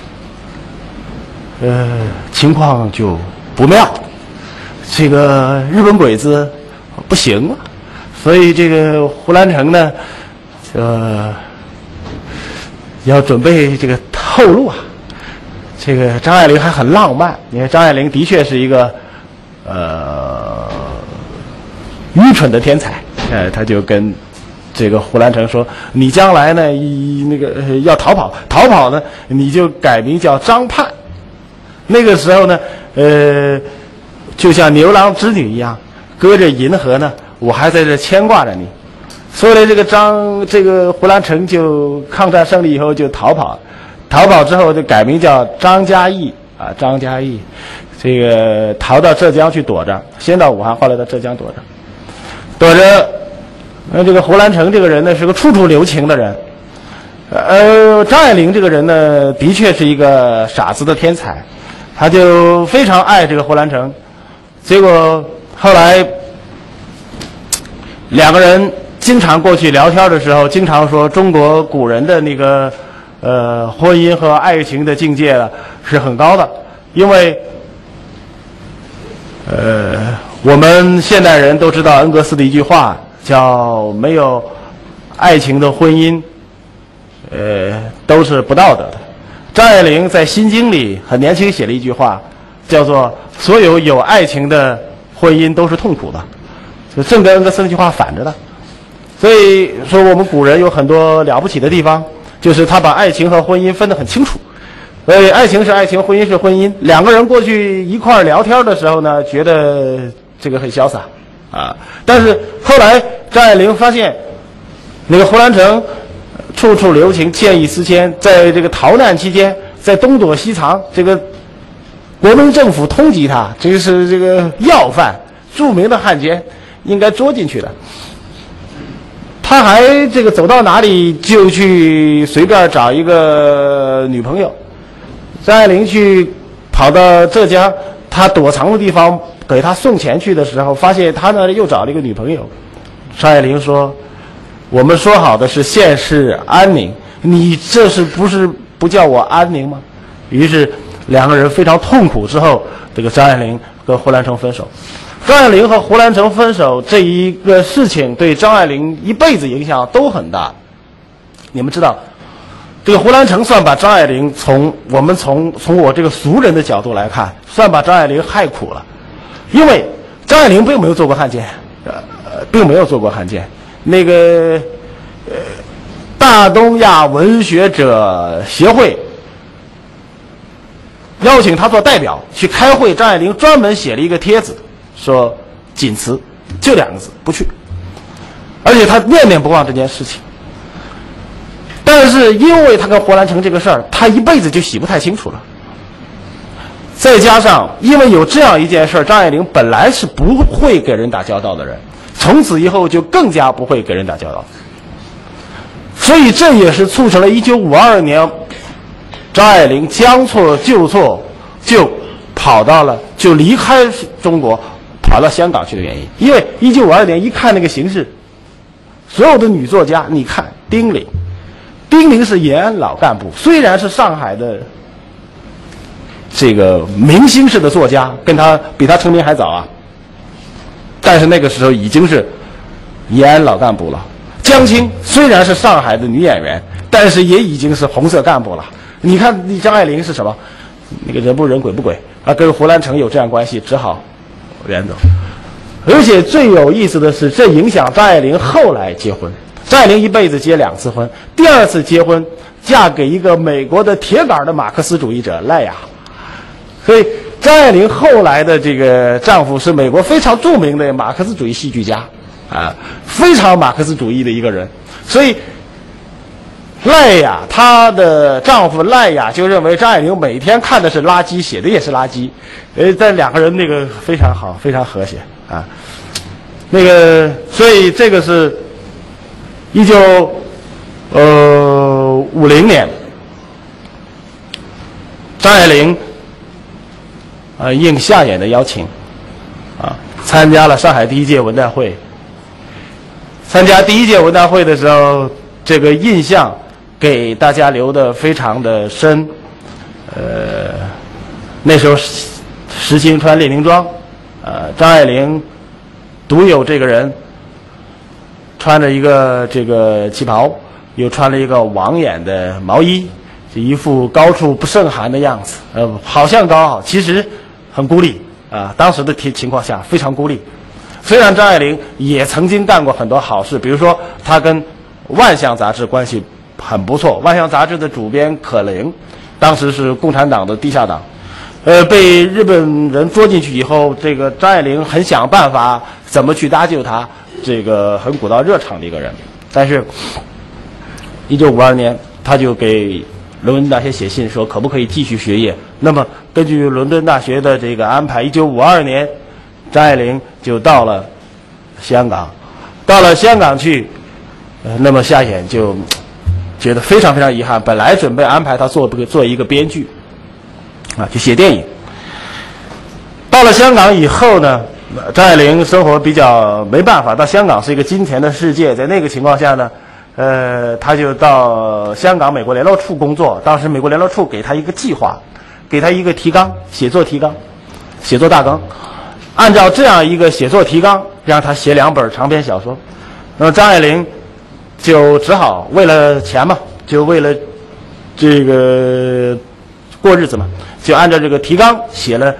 S1: 呃，情况就不妙，这个日本鬼子不行了，所以这个胡兰成呢，呃。要准备这个透露啊，这个张爱玲还很浪漫。因为张爱玲的确是一个呃愚蠢的天才，呃，他就跟这个胡兰成说：“你将来呢，一那个、呃、要逃跑，逃跑呢，你就改名叫张盼。那个时候呢，呃，就像牛郎织女一样，隔着银河呢，我还在这牵挂着你。”所以呢，这个张这个胡兰成就抗战胜利以后就逃跑，逃跑之后就改名叫张嘉译啊，张嘉译，这个逃到浙江去躲着，先到武汉，后来到浙江躲着，躲着。那这个胡兰成这个人呢，是个处处留情的人。呃，张爱玲这个人呢，的确是一个傻子的天才，他就非常爱这个胡兰成。结果后来两个人经常过去聊天的时候，经常说中国古人的那个呃婚姻和爱情的境界呢是很高的，因为呃我们现代人都知道恩格斯的一句话叫没有爱情的婚姻呃都是不道德的。张爱玲在《心经》里很年轻写了一句话，叫做所有有爱情的婚姻都是痛苦的，就正跟恩格斯那句话反着的。所以说，我们古人有很多了不起的地方，就是他把爱情和婚姻分得很清楚。所以，爱情是爱情，婚姻是婚姻。两个人过去一块儿聊天的时候呢，觉得这个很潇洒啊。但是后来张爱玲发现，那个胡兰成处处留情，见异思迁，在这个逃难期间，在东躲西藏，这个国民政府通缉他，这个是这个要犯，著名的汉奸，应该捉进去的。他还这个走到哪里就去随便找一个女朋友。张爱玲去跑到浙江，他躲藏的地方给他送钱去的时候，发现他那里又找了一个女朋友。张爱玲说：“我们说好的是现世安宁，你这是不是不叫我安宁吗？”于是两个人非常痛苦之后，这个张爱玲跟胡兰成分手。张爱玲和胡兰成分手这一个事情对张爱玲一辈子影响都很大。你们知道，这个胡兰成算把张爱玲从我们从从我这个俗人的角度来看，算把张爱玲害苦了，因为张爱玲并没有做过汉奸，呃，并没有做过汉奸。那个呃，大东亚文学者协会邀请他做代表去开会，张爱玲专门写了一个帖子，说仅此，就两个字，不去。而且他念念不忘这件事情。但是因为他跟胡兰成这个事儿，他一辈子就洗不太清楚了。再加上因为有这样一件事儿，张爱玲本来是不会给人打交道的人，从此以后就更加不会给人打交道。所以这也是促成了一九五二年张爱玲将错就错，就跑到了就离开中国，跑到香港去的原因。因为一九五二年一看那个形势，所有的女作家，你看丁玲。丁玲是延安老干部，虽然是上海的这个明星式的作家，跟他比他成名还早啊，但是那个时候已经是延安老干部了。江青虽然是上海的女演员，但是也已经是红色干部了。你看你张爱玲是什么？那个人不人鬼不鬼啊，跟胡兰成有这样关系，只好远走。而且最有意思的是，这影响张爱玲后来结婚。张爱玲一辈子结两次婚，第二次结婚嫁给一个美国的铁杆的马克思主义者赖雅，所以张爱玲后来的这个丈夫是美国非常著名的马克思主义戏剧家啊，非常马克思主义的一个人。所以赖雅她的丈夫赖雅就认为张爱玲每天看的是垃圾，写的也是垃圾，呃，但两个人那个非常好，非常和谐啊。那个，所以这个是。一九呃五零年，张爱玲啊、呃、应夏衍的邀请啊，参加了上海第一届文代会。参加第一届文代会的时候，这个印象给大家留得非常的深。呃，那时候实行穿列宁装，呃，张爱玲独有这个人。穿着一个这个旗袍，又穿了一个网眼的毛衣，一副高处不胜寒的样子。呃，好像高傲，其实很孤立啊、呃。当时的情况下非常孤立。虽然张爱玲也曾经干过很多好事，比如说她跟《万象》杂志关系很不错。《万象》杂志的主编可伶，当时是共产党的地下党，呃，被日本人捉进去以后，这个张爱玲很想办法怎么去搭救他。这个很古道热肠的一个人，但是一九五二年他就给伦敦大学写信说可不可以继续学业。那么根据伦敦大学的这个安排，一九五二年张爱玲就到了香港。到了香港去，呃，那么夏衍就觉得非常非常遗憾，本来准备安排他做做一个编剧啊，去写电影。到了香港以后呢，张爱玲生活比较没办法，到香港是一个金钱的世界，在那个情况下呢，呃，她就到香港美国联络处工作。当时美国联络处给她一个计划，给她一个提纲，写作提纲，写作大纲，按照这样一个写作提纲，让她写两本长篇小说。那么张爱玲就只好为了钱嘛，就为了这个过日子嘛，就按照这个提纲写了。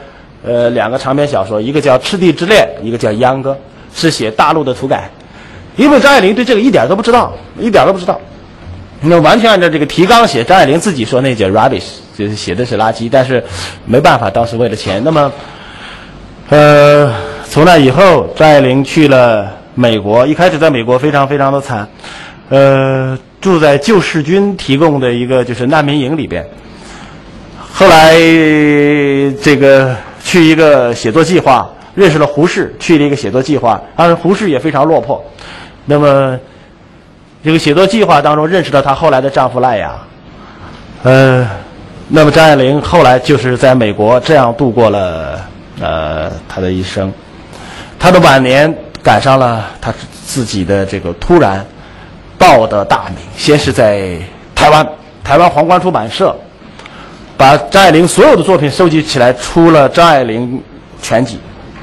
S1: 呃两个长篇小说，一个叫《赤地之恋》，一个叫《秧歌》，是写大陆的土改。因为张爱玲对这个一点都不知道，一点都不知道。那完全按照这个提纲写，张爱玲自己说那叫 rubbish， 就是写的是垃圾，但是没办法，当时为了钱。那么，呃，从那以后，张爱玲去了美国，一开始在美国非常非常的惨，呃，住在救世军提供的一个就是难民营里边。后来这个去一个写作计划，认识了胡适，去了一个写作计划，当时胡适也非常落魄。那么这个写作计划当中认识了她后来的丈夫赖雅，呃，那么张爱玲后来就是在美国这样度过了呃她的一生。她的晚年赶上了她自己的这个突然报得大名，先是在台湾台湾皇冠出版社把张爱玲所有的作品收集起来，出了《张爱玲全集》。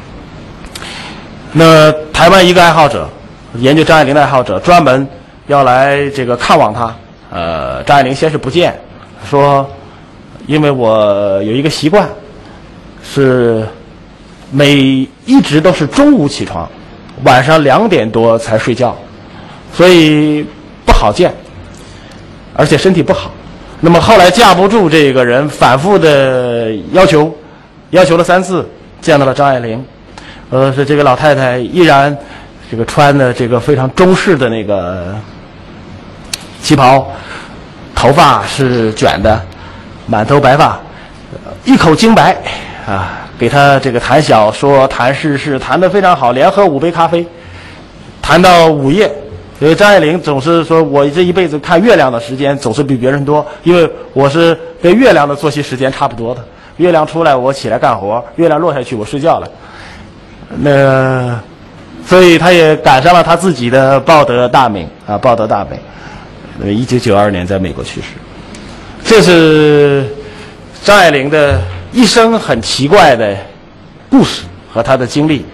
S1: 那台湾一个爱好者，研究张爱玲的爱好者，专门要来这个看望她。呃，张爱玲先是不见，说因为我有一个习惯，是每一直都是中午起床，晚上两点多才睡觉，所以不好见，而且身体不好。那么后来架不住这个人反复的要求，要求了三次，见到了张爱玲。呃，是这个老太太依然这个穿的这个非常中式的那个旗袍，头发是卷的，满头白发，一口京白啊，给他这个谈小说、谈世事，谈得非常好，连喝五杯咖啡，谈到午夜。因为张爱玲总是说，我这一辈子看月亮的时间总是比别人多，因为我是跟月亮的作息时间差不多的。月亮出来我起来干活，月亮落下去我睡觉了。那所以他也赶上了他自己的报得大名啊，报得大名。那一九九二年在美国去世。这是张爱玲的一生很奇怪的故事和她的经历。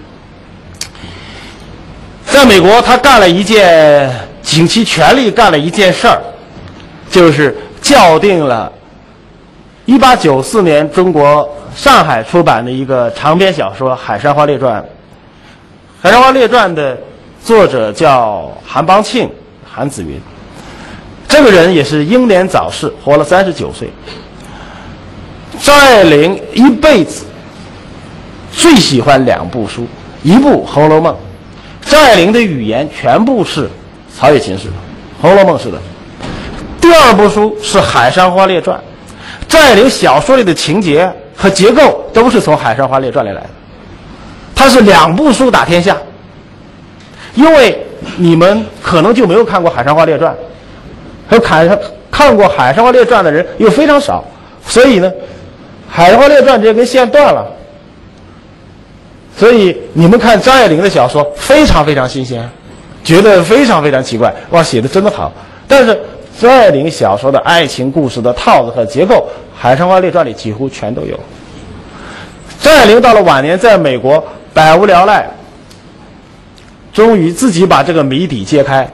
S1: 在美国，他干了一件倾其全力干了一件事儿，就是校订了一八九四年中国上海出版的一个长篇小说《海山花列传》。《海山花列传》的作者叫韩邦庆，韩子云。这个人也是英年早逝，活了三十九岁。张爱玲一辈子最喜欢两部书，一部《红楼梦》。张爱玲的语言全部是曹雪芹式的，《红楼梦》式的。第二部书是《海山花列传》，张爱玲小说里的情节和结构都是从《海山花列传》里来的。它是两部书打天下，因为你们可能就没有看过《海山花列传》，和看看过《海山花列传》的人又非常少，所以呢，《海山花列传》这根线断了。所以你们看张爱玲的小说非常非常新鲜，觉得非常非常奇怪，哇，写的真的好。但是张爱玲小说的爱情故事的套子和结构，《海山花列传》里几乎全都有。张爱玲到了晚年，在美国百无聊赖，终于自己把这个谜底揭开。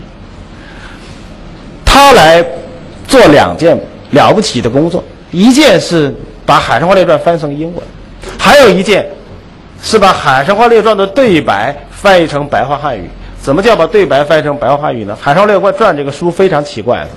S1: 她来做两件了不起的工作，一件是把《海山花列传》翻成英文，还有一件是把《海山花列传》的对白翻译成白话汉语。怎么叫把对白翻译成白话汉语呢？《海山花列传》这个书非常奇怪的，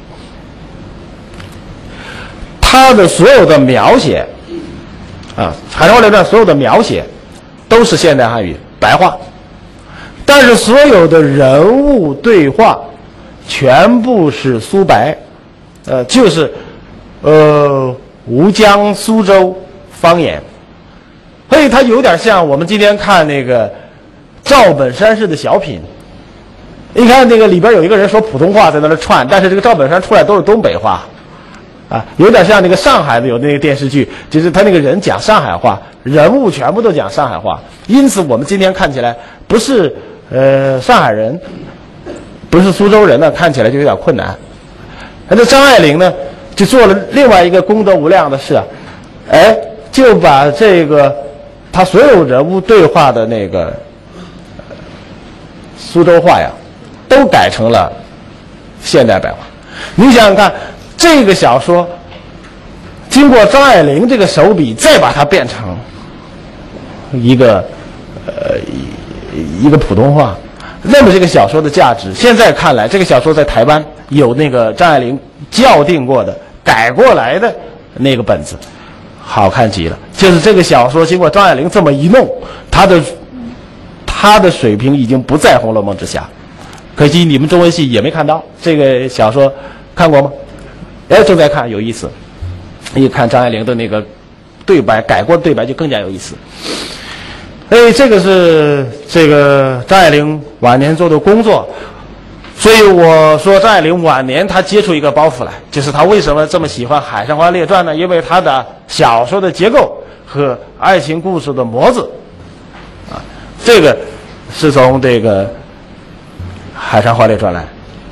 S1: 它的所有的描写啊，《海山花列传》所有的描写都是现代汉语白话，但是所有的人物对话全部是苏白，呃，就是呃吴江苏州方言。所以它有点像我们今天看那个赵本山式的小品。你看那个里边有一个人说普通话在那儿串，但是这个赵本山出来都是东北话，啊，有点像那个上海的有那个电视剧，就是他那个人讲上海话，人物全部都讲上海话，因此我们今天看起来不是呃上海人，不是苏州人呢，看起来就有点困难。那这张爱玲呢，就做了另外一个功德无量的事啊，哎，就把这个他所有人物对话的那个苏州话呀，都改成了现代白话。你想想看，这个小说经过张爱玲这个手笔，再把它变成一个呃一个普通话，认为这个小说的价值。现在看来，这个小说在台湾有那个张爱玲校订过的、改过来的那个本子，好看极了。就是这个小说经过张爱玲这么一弄，她的她的水平已经不在《红楼梦》之下。可惜你们中文系也没看到这个小说，看过吗？哎，正在看，有意思。一看张爱玲的那个对白，改过的对白就更加有意思。哎，这个是这个张爱玲晚年做的工作，所以我说张爱玲晚年她接触一个包袱来，就是她为什么这么喜欢《海上花列传》呢？因为她的小说的结构和爱情故事的模子，啊，这个是从这个《海上花列传》来。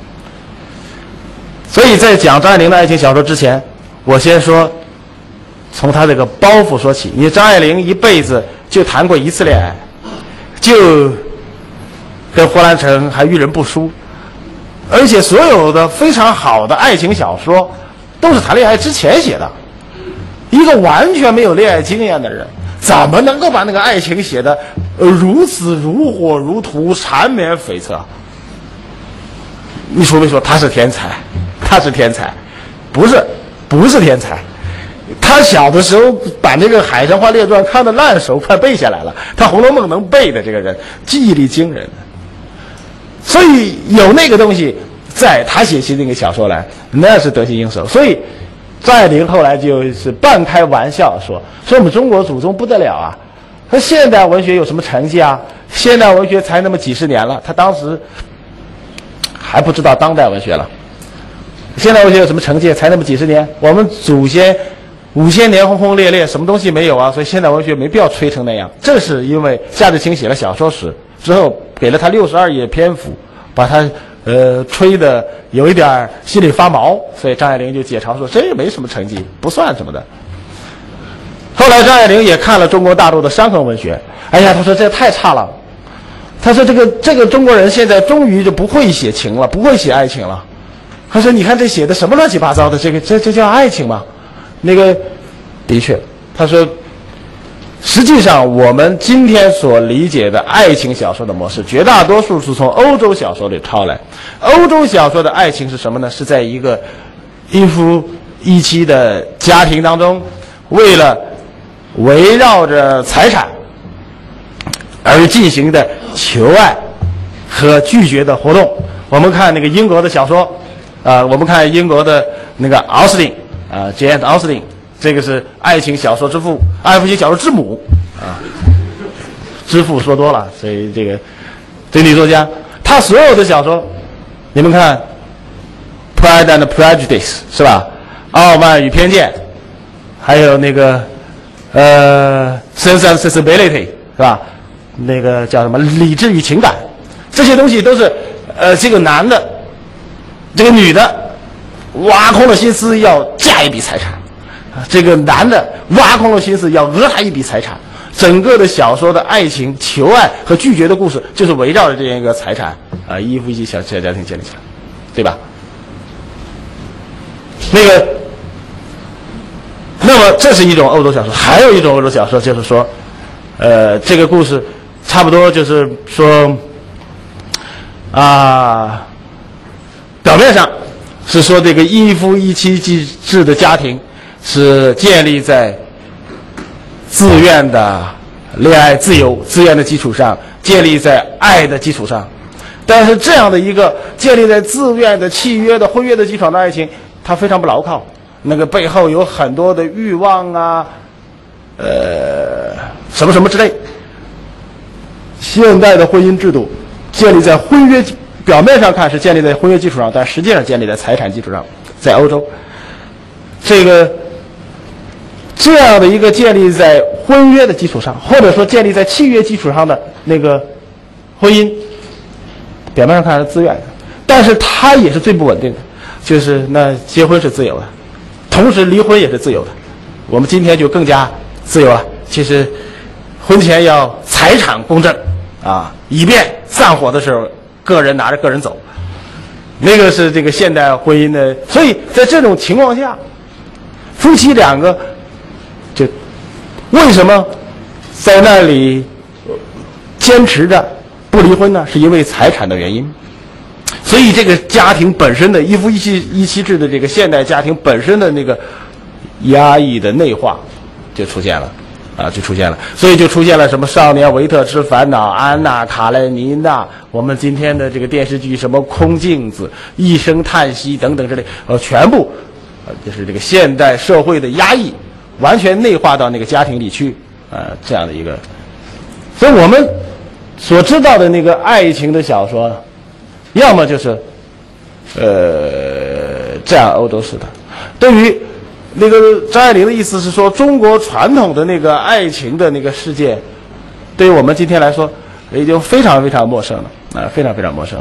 S1: 所以在讲张爱玲的爱情小说之前，我先说从她这个包袱说起。因为张爱玲一辈子就谈过一次恋爱，就跟胡兰成还遇人不淑，而且所有的非常好的爱情小说都是谈恋爱之前写的。一个完全没有恋爱经验的人，怎么能够把那个爱情写得如此如火如荼、缠绵悱恻？你除非说他是天才，他是天才，不是，不是天才。他小的时候把那个《海上花列传》看得烂熟，快背下来了。他《红楼梦》能背的这个人，记忆力惊人。所以有那个东西在，他写起那个小说来，那是得心应手。所以张爱玲后来就是半开玩笑说：“说我们中国祖宗不得了啊！说现代文学有什么成绩啊？现代文学才那么几十年了。”他当时还不知道当代文学了。现代文学有什么成绩？才那么几十年，我们祖先五千年轰轰烈烈，什么东西没有啊？所以现代文学没必要吹成那样。正是因为夏志清写了小说史之后，给了他六十二页篇幅，把他呃吹的有一点心里发毛，所以张爱玲就解嘲说这也没什么成绩，不算什么的。后来张爱玲也看了中国大陆的伤痕文学，哎呀，他说这太差了。他说这个这个中国人现在终于就不会写情了，不会写爱情了。他说你看这写的什么乱七八糟的，这个这这叫爱情吗？那个的确，他说实际上我们今天所理解的爱情小说的模式，绝大多数是从欧洲小说里抄来。欧洲小说的爱情是什么呢？是在一个一夫一妻的家庭当中，为了围绕着财产而进行的求爱和拒绝的活动。我们看那个英国的小说，啊、呃，我们看英国的那个奥斯汀，啊 ，Jane Austen， 这个是爱情小说之父，爱情小说之母，啊，之父说多了，所以这个这女作家，她所有的小说，你们看《Pride and Prejudice》是吧？傲慢与偏见，还有那个呃《Sense and Sensibility》是吧？那个叫什么理智与情感，这些东西都是呃这个男的这个女的挖空了心思要嫁一笔财产，这个男的挖空了心思要讹他一笔财产。整个的小说的爱情求爱和拒绝的故事就是围绕着这样一个财产啊、呃、一夫一妻小小家庭建立起来，对吧？那个那么这是一种欧洲小说，还有一种欧洲小说就是说呃这个故事差不多就是说啊，表面上是说这个一夫一妻制的家庭是建立在自愿的恋爱自由自愿的基础上，建立在爱的基础上，但是这样的一个建立在自愿的契约的婚约的基础上的爱情，它非常不牢靠，那个背后有很多的欲望啊，呃，什么什么之类。现代的婚姻制度建立在婚约，表面上看是建立在婚约基础上，但实际上建立在财产基础上。在欧洲，这个这样的一个建立在婚约的基础上，或者说建立在契约基础上的那个婚姻，表面上看是自愿的，但是它也是最不稳定的。就是那结婚是自由的，同时离婚也是自由的。我们今天就更加自由了。其实婚前要财产公证啊，以便散伙的时候个人拿着个人走。那个是这个现代婚姻的，所以在这种情况下，夫妻两个就为什么在那里坚持着不离婚呢，是因为财产的原因。所以这个家庭本身的一夫一妻一妻制的这个现代家庭本身的那个压抑的内化就出现了。啊，就出现了，所以就出现了什么少年维特之烦恼、安娜卡列尼娜，我们今天的这个电视剧什么空镜子、一声叹息等等之类，呃，全部，呃，就是这个现代社会的压抑，完全内化到那个家庭里去，啊、呃，这样的一个，所以我们所知道的那个爱情的小说，要么就是，呃，这样欧洲式的，对于。那个张爱玲的意思是说，中国传统的那个爱情的那个世界，对于我们今天来说，已经非常非常陌生了啊、呃，非常非常陌生了。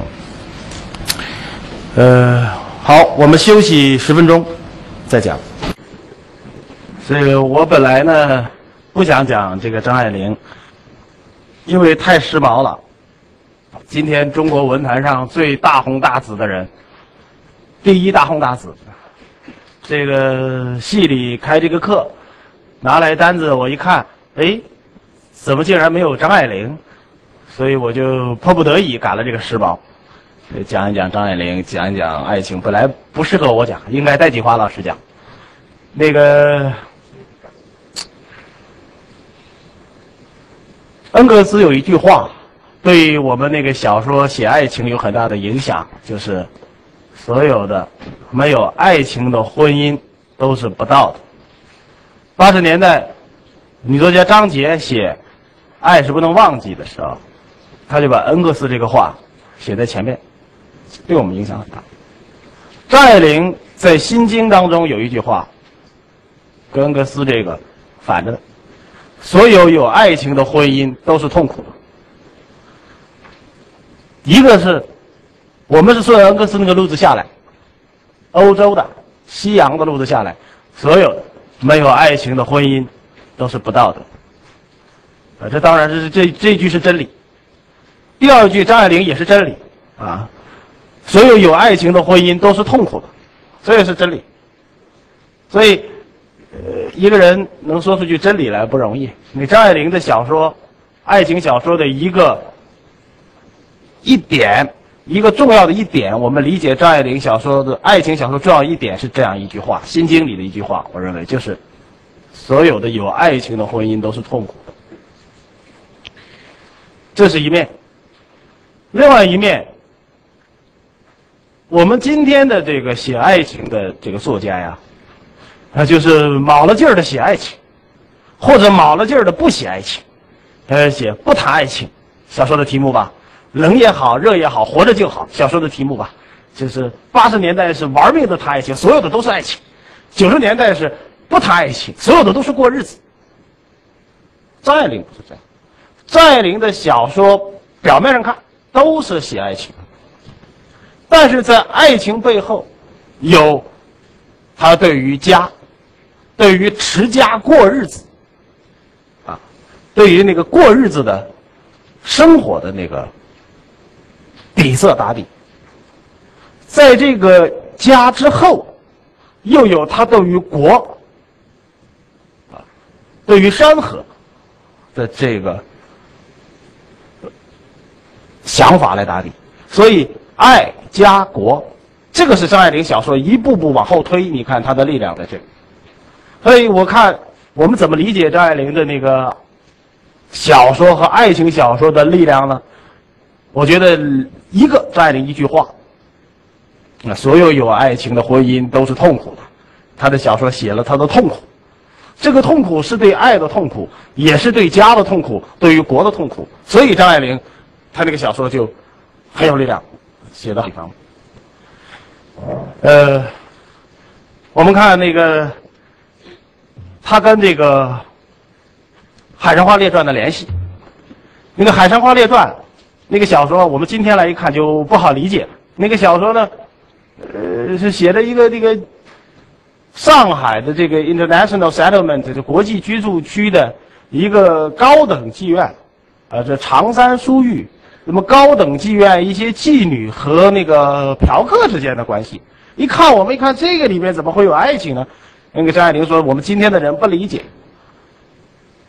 S1: 呃，好，我们休息十分钟，再讲。这个我本来呢不想讲这个张爱玲，因为太时髦了。今天中国文坛上最大红大紫的人，第一大红大紫。这个系里开这个课，拿来单子我一看，哎，怎么竟然没有张爱玲？所以我就迫不得已赶了这个时髦，讲一讲张爱玲，讲一讲爱情。本来不适合我讲，应该戴锦华老师讲。那个恩格斯有一句话，对我们那个小说写爱情有很大的影响，就是所有的没有爱情的婚姻都是不道的。八十年代，女作家张杰写《爱是不能忘记》的时候，他就把恩格斯这个话写在前面，对我们影响很大。张爱玲在《心经》当中有一句话，跟恩格斯这个反着的：所有有爱情的婚姻都是痛苦的。一个是我们是顺恩格斯那个路子下来，欧洲的西洋的路子下来，所有的没有爱情的婚姻都是不道德。啊，这当然是这这句是真理。第二句张爱玲也是真理啊，所有有爱情的婚姻都是痛苦的，这也是真理。所以，呃，一个人能说出句真理来不容易。你张爱玲的小说，爱情小说的一个一点，一个重要的一点，我们理解张爱玲小说的爱情小说重要一点是这样一句话，《心经》里的一句话，我认为就是所有的有爱情的婚姻都是痛苦的。这是一面。另外一面，我们今天的这个写爱情的这个作家呀，他就是卯了劲儿的写爱情，或者卯了劲儿的不写爱情，呃，写不谈爱情。小说的题目吧，冷也好，热也好，活着就好。小说的题目吧，就是八十年代是玩命的谈爱情，所有的都是爱情；九十年代是不谈爱情，所有的都是过日子。张爱玲不是这样，张爱玲的小说表面上看都是写爱情，但是在爱情背后有他对于家，对于持家过日子啊，对于那个过日子的生活的那个底色打底。在这个家之后，又有他对于国啊，对于山河的这个想法来打底。所以爱家国，这个是张爱玲小说一步步往后推，你看她的力量在这里。所以我看我们怎么理解张爱玲的那个小说和爱情小说的力量呢？我觉得一个张爱玲一句话，那所有有爱情的婚姻都是痛苦的。她的小说写了她的痛苦，这个痛苦是对爱的痛苦，也是对家的痛苦，对于国的痛苦。所以张爱玲她那个小说就很有力量，写到地方。呃，我们看那个他跟这个《海上花列传》的联系。那个《海上花列传》那个小说，我们今天来一看就不好理解了。那个小说呢，呃，是写的一个这个上海的这个 International Settlement 这国际居住区的一个高等妓院，啊，这长衫书玉。那么高等妓院一些妓女和那个嫖客之间的关系，一看我们一看这个里面怎么会有爱情呢？那个张爱玲说我们今天的人不理解，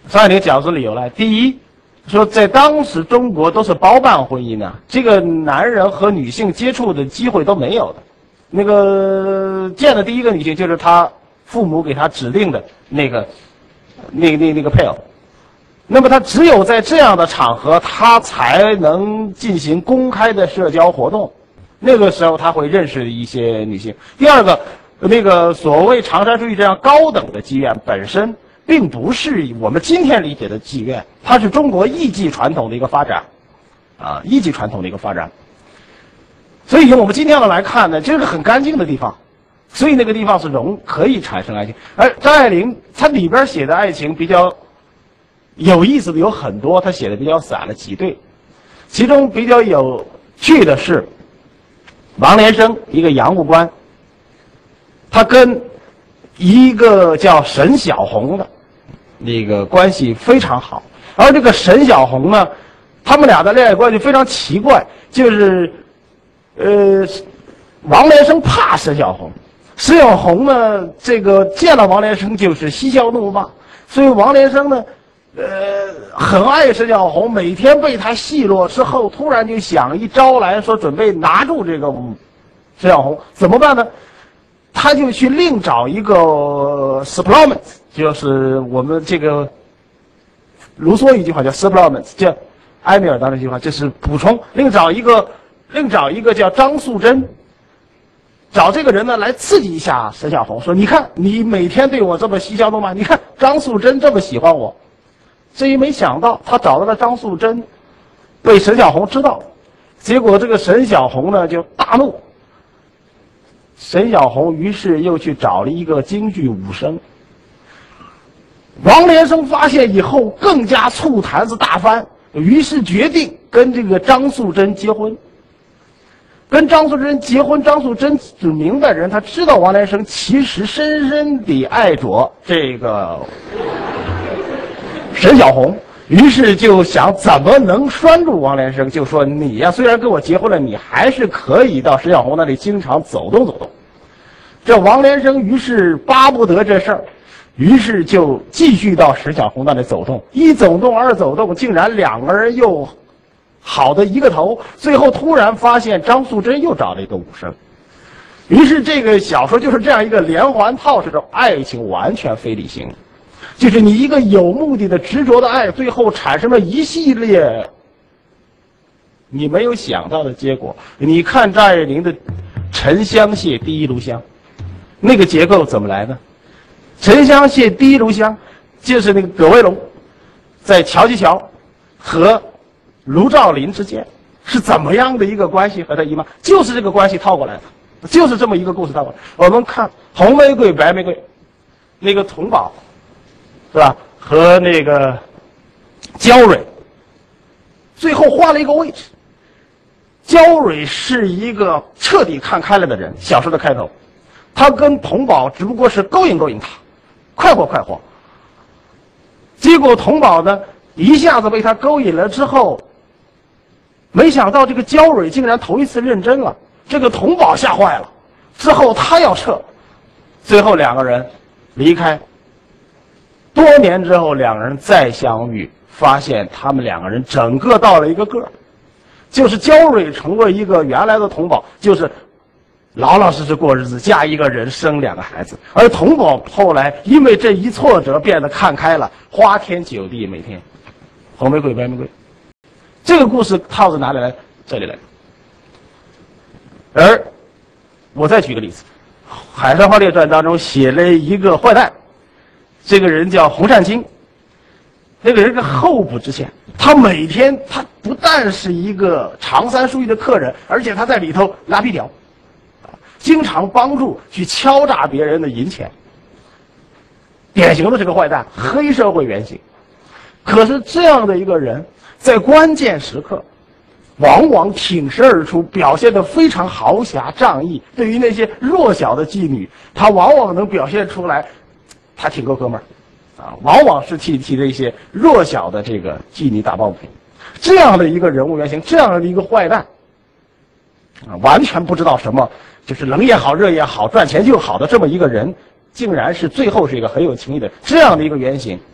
S2: 张爱玲讲出理由来。第一，说在当时中国都是包办婚姻啊，这个男人和女性接触的机会都没有的。那个见的第一个女性就是他父母给他指定的那个、那个、那那个配偶。那么他只有在这样的场合，他才能进行公开的社交活动。那个时候他会认识一些女性。第二个，那个所谓长山书记这样高等的妓院本身并不是我们今天理解的妓院，它是中国艺妓传统的一个发展，啊，艺妓传统的一个发展。所以我们今天来看呢，这是个很干净的地方，所以那个地方是容可以产生爱情。而张爱玲她里边写的爱情比较有意思的有很多，她写的比较散了几对，其中比较有趣的是王连生，一个洋务官，他跟一个叫沈小红的那个关系非常好。而这个沈小红呢，他们俩的恋爱关系非常奇怪，就是呃王连生怕沈小红，沈小红呢这个见了王连生就是嬉笑怒骂，所以王连生呢呃很爱沈小红，每天被他戏落之后，突然就想一招来说准备拿住这个沈小红，怎么办呢？他就去另找一个 supplement， 就是我们这个卢梭一句话叫 supplement， 叫埃米尔当那句话就是补充，另找一个另找一个叫张素贞，找这个人呢来刺激一下沈小红，说你看你每天对我这么嬉笑怒骂，你看张素贞这么喜欢我。至于没想到他找到了张素贞，被沈小红知道，结果这个沈小红呢就大怒。沈小红于是又去找了一个京剧武生。王连生发现以后更加醋坛子大翻，于是决定跟这个张素贞结婚。跟张素贞结婚，张素贞是明白人，他知道王连生其实深深地爱着这个沈小红，于是就想怎么能拴住王连生，就说你呀，虽然跟我结婚了，你还是可以到沈小红那里经常走动走动。这王连生于是巴不得这事儿，于是就继续到沈小红那里走动，一走动二走动，竟然两个人又好的一个头。最后突然发现张素贞又找了一个武生，于是这个小说就是这样一个连环套，这种爱情完全非理性。就是你一个有目的的执着的爱，最后产生了一系列你没有想到的结果。你看张爱玲的《沉香榭第一炉香》，那个结构怎么来的？沉香榭第一炉香就是那个葛威龙在乔其乔和卢照邻之间是怎么样的一个关系，和他姨妈就是这个关系套过来的，就是这么一个故事套过来。我们看红玫瑰白玫瑰，那个童宝是吧？和那个焦蕊，最后换了一个位置。焦蕊是一个彻底看开了的人，小说的开头，他跟童宝只不过是勾引勾引他，快活快活。结果童宝呢，一下子被他勾引了之后，没想到这个焦蕊竟然头一次认真了，这个童宝吓坏了。之后他要撤，最后两个人离开。多年之后，两个人再相遇，发现他们两个人整个到了一个个儿，就是焦蕊成为一个原来的童宝，就是老老实实过日子，嫁一个人，生两个孩子。而童宝后来因为这一挫折，变得看开了，花天酒地，每天红玫瑰白玫瑰。这个故事套自哪里来？这里来。而我再举个例子，《海上花列传》当中写了一个坏蛋。这个人叫洪善清，这个人是候补知县，他每天他不但是一个长三书记的客人，而且他在里头拉皮条，经常帮助去敲诈别人的银钱，典型的这个坏蛋，黑社会原型。可是这样的一个人，在关键时刻，往往挺身而出，表现得非常豪侠仗义。对于那些弱小的妓女，他往往能表现出来。他挺够哥们儿，啊，往往是替替这些弱小的这个妓女打抱不平。这样的一个人物原型，这样的一个坏蛋，啊，完全不知道什么，就是冷也好，热也好，赚钱就好的这么一个人，竟然是最后是一个很有情义的这样的一个原型。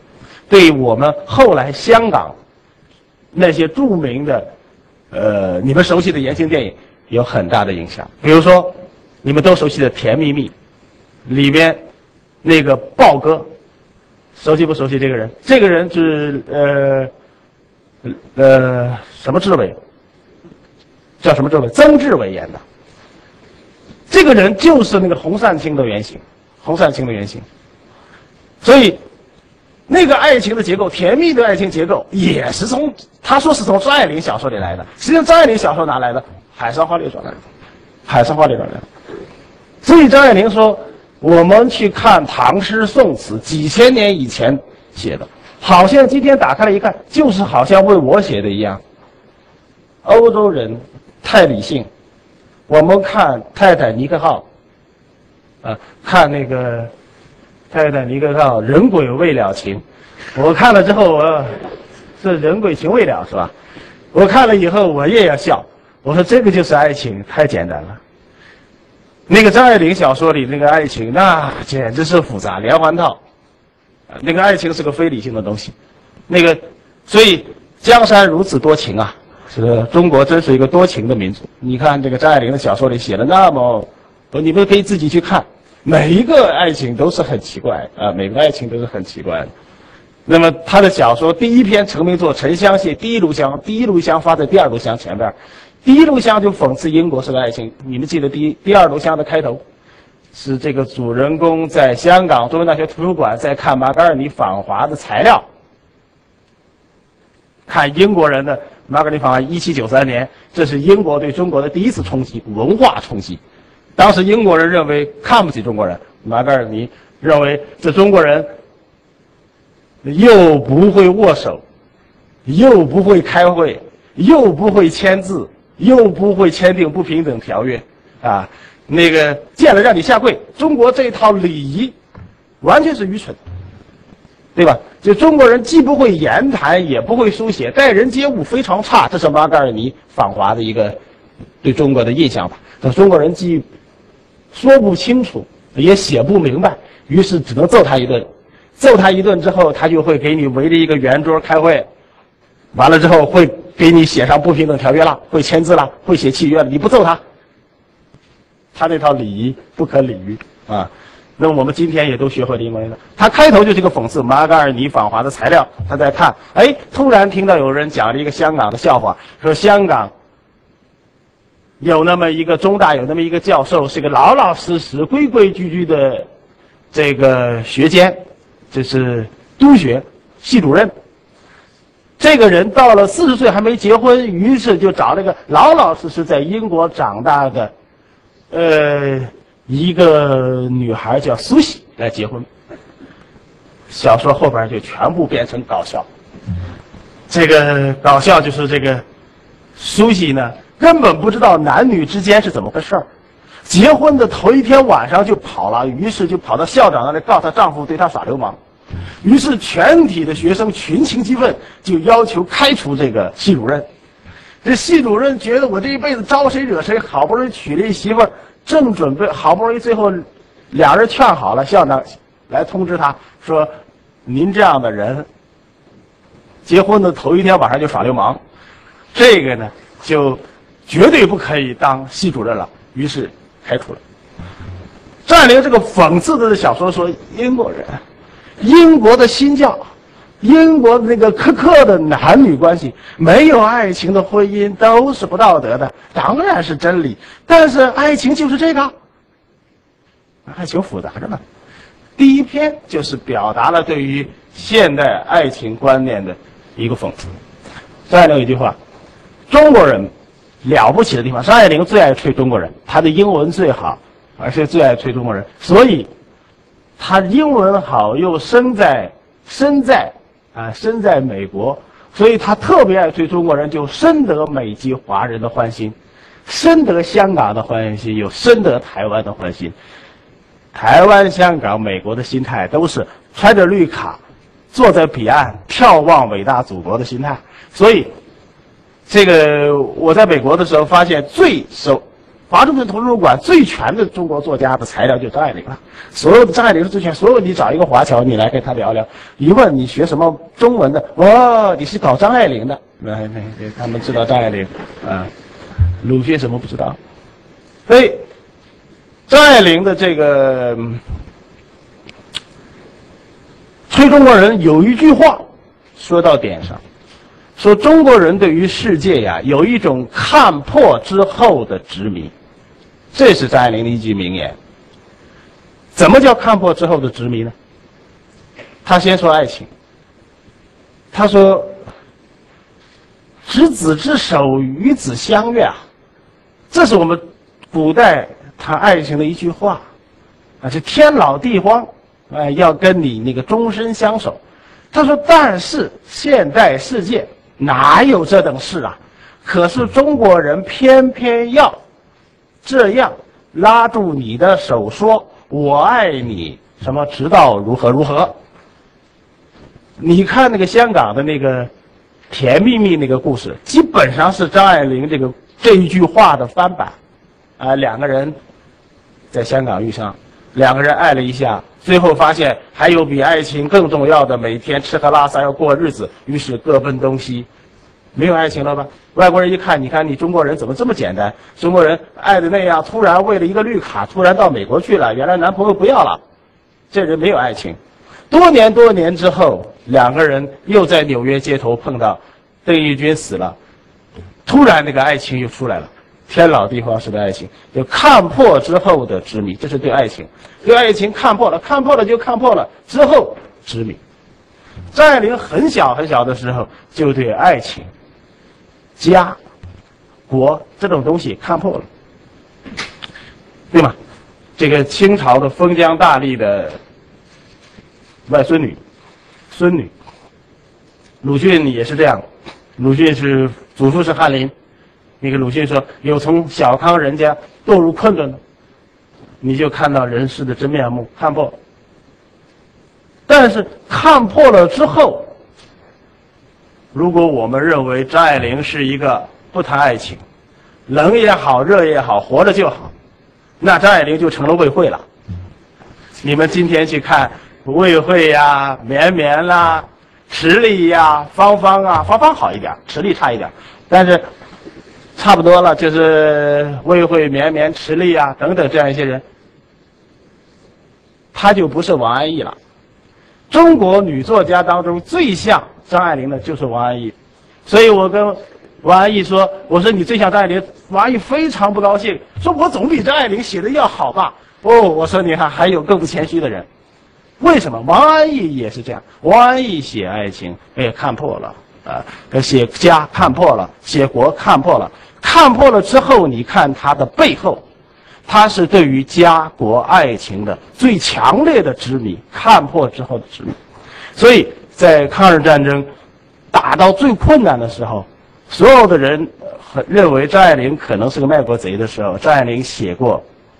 S2: 对我们后来香港那些著名的呃你们熟悉的言情电影有很大的影响。比如说你们都熟悉的《甜蜜蜜》里边那个豹哥，熟悉不熟悉这个人？这个人是呃呃什么志伟？叫什么志伟？曾志伟演的。这个人就是那个洪善清的原型，洪善清的原型。所以，那个爱情的结构，甜蜜的爱情结构，也是从他说是从张爱玲小说里来的。实际上，张爱玲小说哪来的？《海上花列传》来的，《海上花列传》来的。所以张爱玲说，我们去看唐诗宋词，几千年以前写的，好像今天打开了一看，就是好像为我写的一样。欧洲人太理性。我们看泰坦尼克号，啊，看那个泰坦尼克号人鬼未了情，我看了之后我是人鬼情未了是吧？我看了以后我也要笑，我说这个就是爱情，太简单了。那个张爱玲小说里那个爱情，那简直是复杂连环套，啊，那个爱情是个非理性的东西，那个所以江山如此多情啊。是中国真是一个多情的民族。你看这个张爱玲的小说里写的那么，你们可以自己去看，每一个爱情都是很奇怪啊，每个爱情都是很奇怪的。那么他的小说第一篇成名作《沉香屑》，第一炉香，第一炉香发在第二炉香前边，第一炉香就讽刺英国式的爱情。你们记得第一第二炉香的开头，是这个主人公在香港中文大学图书馆在看马格尔尼访华的材料，看英国人的。马格尔尼访华一七九三年，这是英国对中国的第一次冲击，文化冲击。当时英国人认为看不起中国人，马格尔尼认为这中国人又不会握手，又不会开会，又不会签字，又不会签订不平等条约，啊，那个见了让你下跪。中国这套礼仪完全是愚蠢的。对吧？就中国人既不会言谈，也不会书写，待人接物非常差，这是马格尔尼访华的一个对中国的印象吧。这中国人既说不清楚，也写不明白，于是只能揍他一顿。揍他一顿之后，他就会给你围着一个圆桌开会，完了之后会给你写上不平等条约了，会签字了，会写契约了。你不揍他，他那套礼仪不可理喻啊。那么我们今天也都学会了英文了。他开头就是个讽刺马格尔尼访华的材料，他在看，哎，突然听到有人讲了一个香港的笑话，说香港有那么一个中大有那么一个教授，是个老老实实、规规矩矩的这个学监，这是督学系主任。这个人到了四十岁还没结婚，于是就找了个老老实实在英国长大的，呃。一个女孩叫苏西来结婚，小说后边就全部变成搞笑。这个搞笑就是这个苏西呢，根本不知道男女之间是怎么回事儿，结婚的头一天晚上就跑了，于是就跑到校长那里告她丈夫对她耍流氓，于是全体的学生群情激愤，就要求开除这个系主任。这系主任觉得我这一辈子招谁惹谁，好不容易娶了一媳妇儿。正准备好不容易最后俩人劝好了，校长来通知他说，您这样的人结婚的头一天晚上就耍流氓，这个呢就绝对不可以当系主任了，于是开除了。张爱玲这个讽刺的小说说，英国人英国的新教，英国那个苛刻的男女关系，没有爱情的婚姻都是不道德的，当然是真理。但是爱情就是这个，爱情复杂着呢。第一篇就是表达了对于现代爱情观念的一个讽刺。张爱玲有一句话：中国人了不起的地方，张爱玲最爱吹中国人，她的英文最好，而且最爱吹中国人，所以她英文好又身在身在。啊，身在美国，所以他特别爱吹中国人，就深得美籍华人的欢心，深得香港的欢心，又深得台湾的欢心。台湾、香港、美国的心态都是穿着绿卡，坐在彼岸眺望伟大祖国的心态。所以，这个我在美国的时候发现最受华中城图书馆最全的中国作家的材料就张爱玲了，所有的张爱玲是最全，所有你找一个华侨，你来跟他聊聊，一问你学什么中文的，哦，你是搞张爱玲的，那那他们知道张爱玲，啊，鲁迅什么不知道？所以张爱玲的这个吹中国人有一句话说到点上，说中国人对于世界呀有一种看破之后的执迷，这是张爱玲的一句名言。怎么叫看破之后的执迷呢？他先说爱情，他说执子之手，与子相悦啊，这是我们古代谈爱情的一句话啊，是天老地荒，哎，要跟你那个终身相守。他说，但是现代世界哪有这等事啊？可是中国人偏偏要这样拉住你的手，说我爱你，什么直到如何如何。你看那个香港的那个甜蜜蜜那个故事，基本上是张爱玲这个这一句话的翻版。啊、呃，两个人在香港遇上，两个人爱了一下，最后发现还有比爱情更重要的，每天吃喝拉撒要过日子，于是各奔东西。没有爱情了吧？外国人一看，你看你中国人怎么这么简单？中国人爱的那样，突然为了一个绿卡，突然到美国去了，原来男朋友不要了，这人没有爱情。多年多年之后，两个人又在纽约街头碰到，邓丽君死了，突然那个爱情又出来了，天老地荒式的爱情，就看破之后的执迷，这是对爱情，对爱情看破了，看破了就看破了，之后执迷。张爱玲很小很小的时候就对爱情、家、国这种东西看破了，对吗？这个清朝的封疆大吏的外孙女、孙女，鲁迅也是这样。鲁迅是祖父是翰林，那个鲁迅说，有从小康人家堕入困顿的，你就看到人世的真面目，看破了。但是看破了之后，如果我们认为张爱玲是一个不谈爱情，冷也好，热也好，活着就好，那张爱玲就成了魏慧了。你们今天去看魏慧呀、绵绵啦、池莉呀、芳芳啊，芳芳好一点，池莉差一点，但是差不多了，就是魏慧、绵绵、池莉啊等等这样一些人，她就不是王安忆了。中国女作家当中最像张爱玲的就是王安忆，所以我跟王安忆说，我说你最像张爱玲，王安忆非常不高兴，说我总比张爱玲写的要好吧？哦，我说你看还有更不谦虚的人，为什么？王安忆也是这样，王安忆写爱情，哎，看破了啊、呃，写家看破了，写国看破了，看破了之后，你看他的背后。他是对于家国爱情的最强烈的执迷，看破之后的执迷。所以在抗日战争打到最困难的时候，所有的人认为张爱玲可能是个卖国贼的时候，张爱玲写过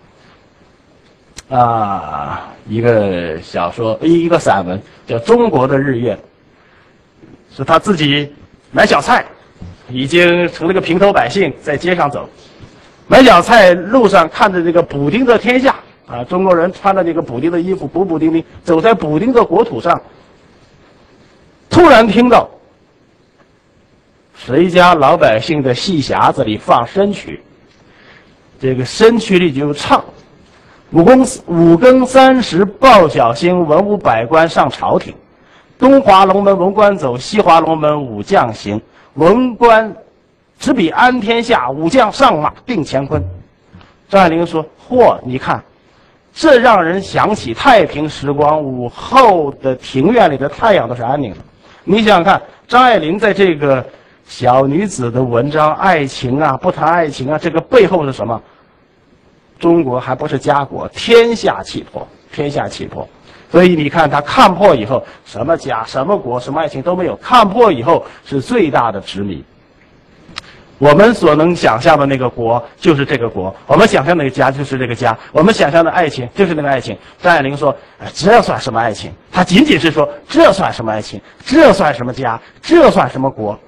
S2: 啊一个小说，一个散文叫《中国的日月》，是他自己买小菜，已经成了个平头百姓，在街上走。买小菜路上看着这个补丁的天下啊，中国人穿着这个补丁的衣服，补补丁丁走在补丁的国土上，突然听到谁家老百姓的戏匣子里放笙曲，这个笙曲里就唱五更五更三时报晓星，文武百官上朝廷，东华龙门文官走，西华龙门武将行，文官只比安天下，武将上马定乾坤。张爱玲说：“嚯，你看，这让人想起太平时光，午后的庭院里的太阳都是安宁的。你想想看，张爱玲在这个小女子的文章，爱情啊，不谈爱情啊，这个背后是什么？中国还不是家国，天下气魄，天下气魄。所以你看，她看破以后，什么家、什么国、什么爱情都没有，看破以后是最大的执迷。”我们所能想象的那个国就是这个国，我们想象的那个家就是这个家，我们想象的爱情就是那个爱情。张爱玲说：“哎，这算什么爱情？”她仅仅是说：“这算什么爱情？这算什么家？这算什么国？”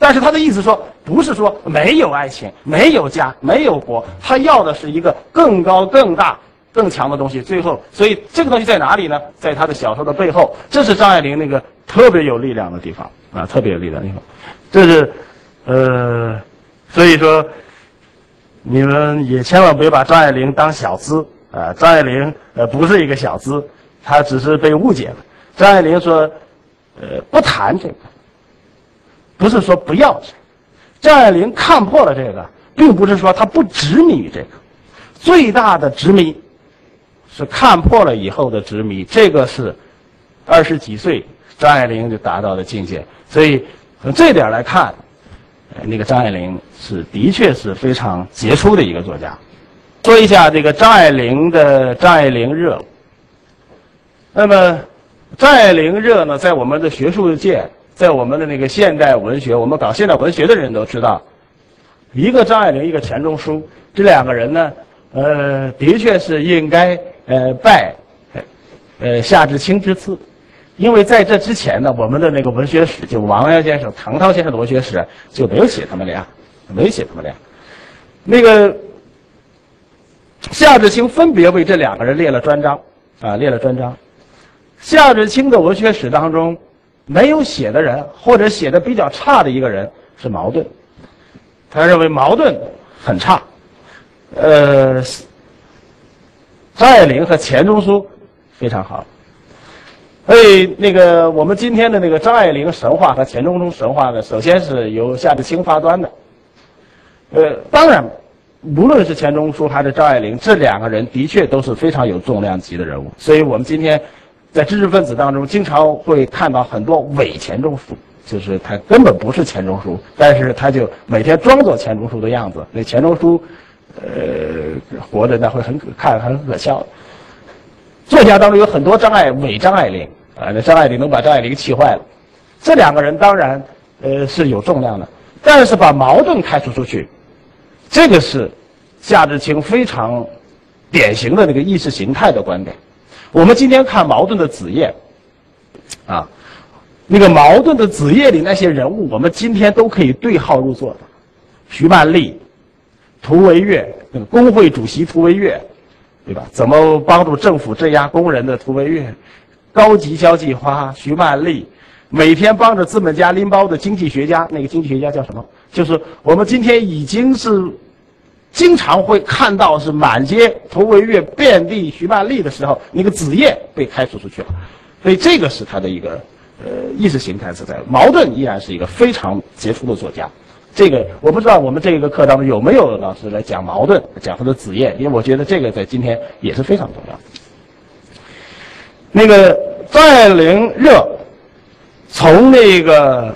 S2: 但是他的意思说，不是说没有爱情、没有家、没有国，他要的是一个更高、更大、更强的东西。最后，所以这个东西在哪里呢？在他的小说的背后，这是张爱玲那个特别有力量的地方啊，特别有力量的地方。这是，呃，所以说，你们也千万别把张爱玲当小资啊！张爱玲呃不是一个小资，她只是被误解了。张爱玲说，呃，不谈这个。不是说不要这个，张爱玲看破了这个，并不是说她不执迷于这个，最大的执迷是看破了以后的执迷，这个是二十几岁张爱玲就达到的境界。所以从这点来看，那个张爱玲是的确是非常杰出的一个作家。说一下这个张爱玲的张爱玲热。那么张爱玲热呢，在我们的学术界，在我们的那个现代文学，我们搞现代文学的人都知道，一个张爱玲，一个钱钟书，这两个人呢，呃，的确是应该呃拜呃夏志清之赐，因为在这之前呢，我们的那个文学史，就王阳先生、唐涛先生的文学史就没有写他们俩，没有写他们俩。那个夏志清分别为这两个人列了专章啊，列了专章。夏志清的文学史当中，没有写的人，或者写的比较差的一个人是茅盾，他认为茅盾很差。呃，张爱玲和钱钟书非常好。所以那个我们今天的那个张爱玲神话和钱钟书神话呢，首先是由夏志清发端的。呃，当然，无论是钱钟书还是张爱玲，这两个人的确都是非常有重量级的人物。所以我们今天在知识分子当中，经常会看到很多伪钱钟书，就是他根本不是钱钟书，但是他就每天装作钱钟书的样子。那钱钟书，呃，活着那会很可看很可笑。作家当中有很多张爱伪张爱玲啊，那张爱玲能把张爱玲气坏了。这两个人当然呃是有重量的，但是把茅盾开除出去，这个是夏志清非常典型的那个意识形态的观点。我们今天看茅盾的子夜啊，那个茅盾的子夜里那些人物，我们今天都可以对号入座的。徐曼丽、涂维越，那个工会主席涂维越，对吧？怎么帮助政府镇压工人的涂维越，高级交际花徐曼丽，每天帮着资本家拎包的经济学家，那个经济学家叫什么？就是我们今天已经是经常会看到是满街涂维越遍地徐曼丽的时候，那个子夜被开除出去了。所以这个是他的一个呃意识形态所在。茅盾依然是一个非常杰出的作家。这个我不知道我们这个课当中有没有老师来讲茅盾，讲他的子夜，因为我觉得这个在今天也是非常重要的。那个张爱玲热，从那个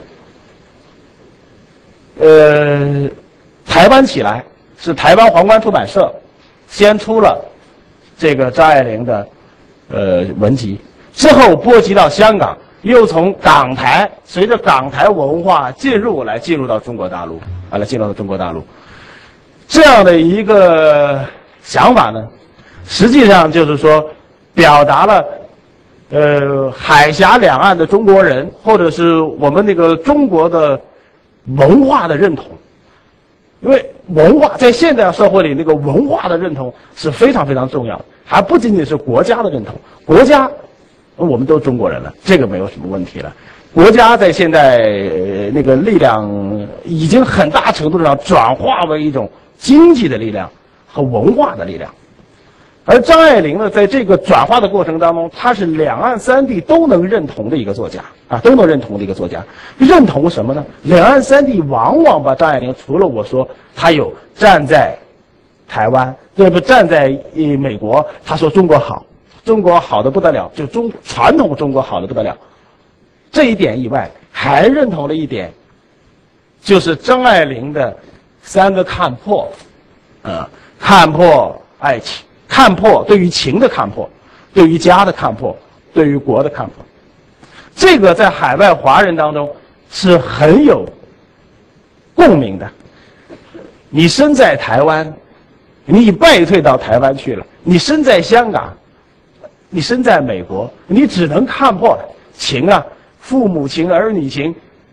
S2: 呃台湾起来，是台湾皇冠出版社先出了这个张爱玲的呃文集，之后波及到香港，又从港台随着港台文化进入来进入到中国大陆啊，来进入到中国大陆，这样的一个想法呢，实际上就是说表达了呃海峡两岸的中国人，或者是我们那个中国的文化的认同。因为文化在现代社会里，那个文化的认同是非常非常重要的，还不仅仅是国家的认同。国家，我们都中国人了，这个没有什么问题了。国家在现在、呃、那个力量已经很大程度上转化为一种经济的力量和文化的力量。而张爱玲呢，在这个转化的过程当中，她是两岸三地都能认同的一个作家啊，都能认同的一个作家。认同什么呢？两岸三地往往把张爱玲，除了我说她有站在台湾，对不？站在呃美国，她说中国好，中国好的不得了，就中传统中国好的不得了。这一点以外，还认同了一点，就是张爱玲的三个看破，呃，看破爱情。看破对于情的看破，对于家的看破，对于国的看破，这个在海外华人当中是很有共鸣的。你身在台湾，你败退到台湾去了；你身在香港，你身在美国，你只能看破情啊，父母情、儿女情，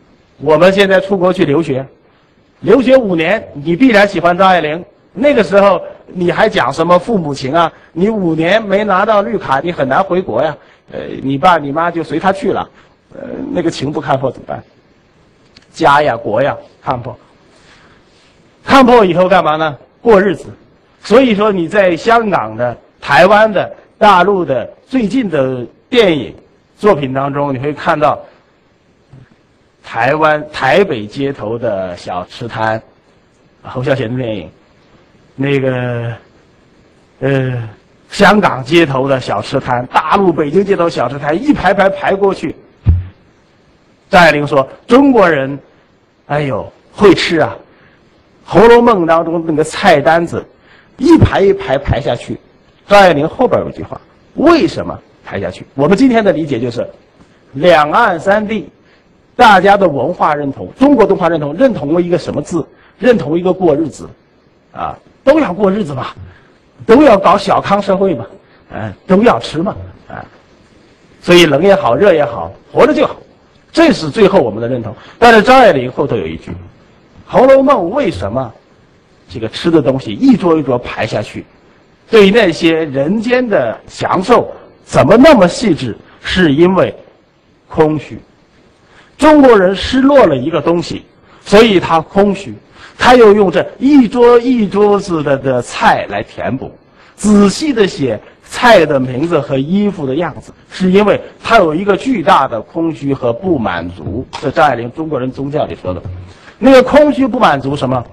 S2: 我们现在出国去留学，留学五年，你必然喜欢张爱玲。那个时候你还讲什么父母情啊？你五年没拿到绿卡，你很难回国呀。呃，你爸你妈就随他去了，呃，那个情不看破怎么办？家呀国呀看破，看破以后干嘛呢？过日子。所以说你在香港的、台湾的、大陆的最近的电影作品当中，你会看到台湾台北街头的小吃摊，侯孝贤的电影，那个呃香港街头的小吃摊，大陆北京街头小吃摊，一排排排过去。张爱玲说：“中国人，哎呦会吃啊！《红楼梦》当中那个菜单子，一排一排排下去。”张爱玲后边有一句话：“为什么排下去？”我们今天的理解就是，两岸三地大家的文化认同，中国文化认同，认同一个什么字？认同一个过日子，啊，都要过日子嘛，都要搞小康社会嘛，啊，都要吃嘛，啊，所以冷也好，热也好，活着就好，这是最后我们的认同。但是张爱玲后头有一句，《红楼梦》为什么这个吃的东西一桌一桌排下去？对那些人间的享受怎么那么细致？是因为空虚。中国人失落了一个东西，所以他空虚，他又用这一桌一桌子的的菜来填补。仔细的写菜的名字和衣服的样子，是因为他有一个巨大的空虚和不满足。这张爱玲中国人宗教里说的，那个空虚不满足什么？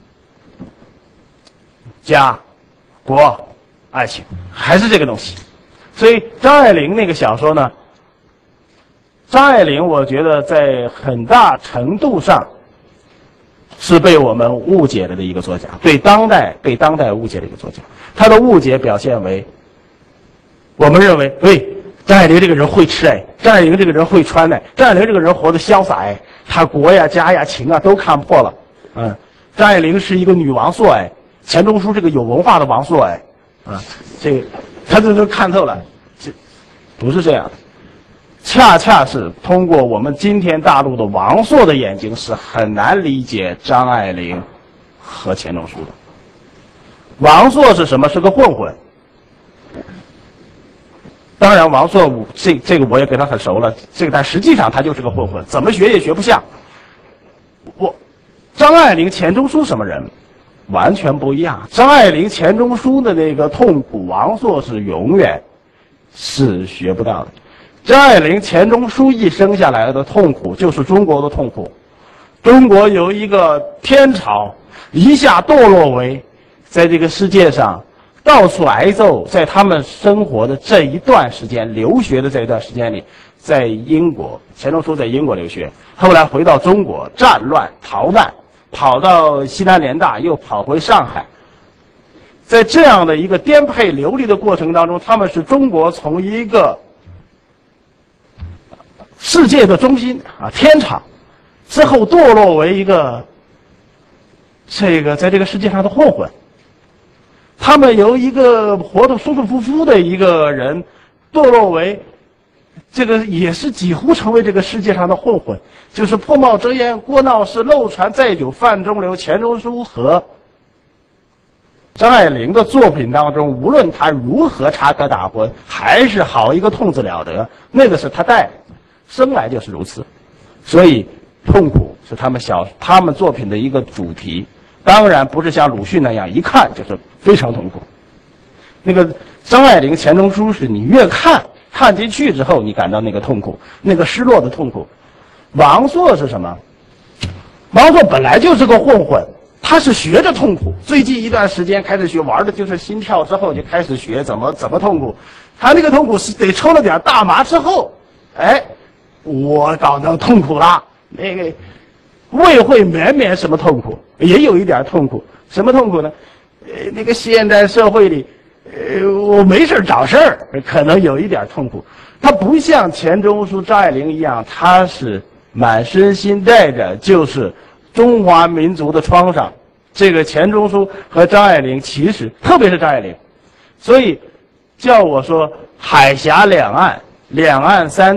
S2: 家、国、爱情，还是这个东西。所以张爱玲那个小说呢，张爱玲我觉得在很大程度上是被我们误解了的一个作家，对当代被当代误解的一个作家。他的误解表现为，我们认为，喂，张爱玲这个人会吃哎，张爱玲这个人会穿哎，张爱玲这个人活得潇洒哎，他国呀家呀情啊都看破了。嗯，张爱玲是一个女王朔哎，钱钟书这个有文化的王朔哎，啊，这个他这都看透了，这不是这样的。恰恰是通过我们今天大陆的王朔的眼睛，是很难理解张爱玲和钱钟书的。王朔是什么？是个混混。当然，王朔这这个我也跟他很熟了，这个但实际上他就是个混混，怎么学也学不像。我张爱玲、钱钟书什么人？完全不一样。张爱玲、钱钟书的那个痛苦，王朔是永远是学不到的。张爱玲、钱钟书一生下来的痛苦，就是中国的痛苦。中国由一个天朝一下堕落为在这个世界上到处挨揍，在他们生活的这一段时间，留学的这一段时间里，在英国，钱钟书在英国留学，后来回到中国，战乱逃难，跑到西南联大，又跑回上海。在这样的一个颠沛流离的过程当中，他们是中国从一个世界的中心啊，天场，之后堕落为一个这个在这个世界上的混混。他们由一个活得舒舒服服的一个人，堕落为这个也是几乎成为这个世界上的混混，就是破帽遮颜、郭闹市、漏船载酒、范中流。钱钟书和张爱玲的作品当中，无论他如何插科打诨，还是好一个痛字了得，那个是他带的。生来就是如此，所以痛苦是他们小他们作品的一个主题。当然不是像鲁迅那样一看就是非常痛苦。那个张爱玲、钱钟书是你越看看进去之后，你感到那个痛苦，那个失落的痛苦。王朔是什么？王朔本来就是个混混，他是学着痛苦。最近一段时间开始学玩的就是心跳之后就开始学怎么怎么痛苦。他那个痛苦是得抽了点大麻之后，哎。我搞到痛苦了，那个未会绵绵什么痛苦，也有一点痛苦。什么痛苦呢？呃，那个现代社会里，呃，我没事找事儿，可能有一点痛苦。他不像钱钟书、张爱玲一样，他是满身心带着就是中华民族的创伤。这个钱钟书和张爱玲其实，特别是张爱玲，所以叫我说海峡两岸、两岸三地。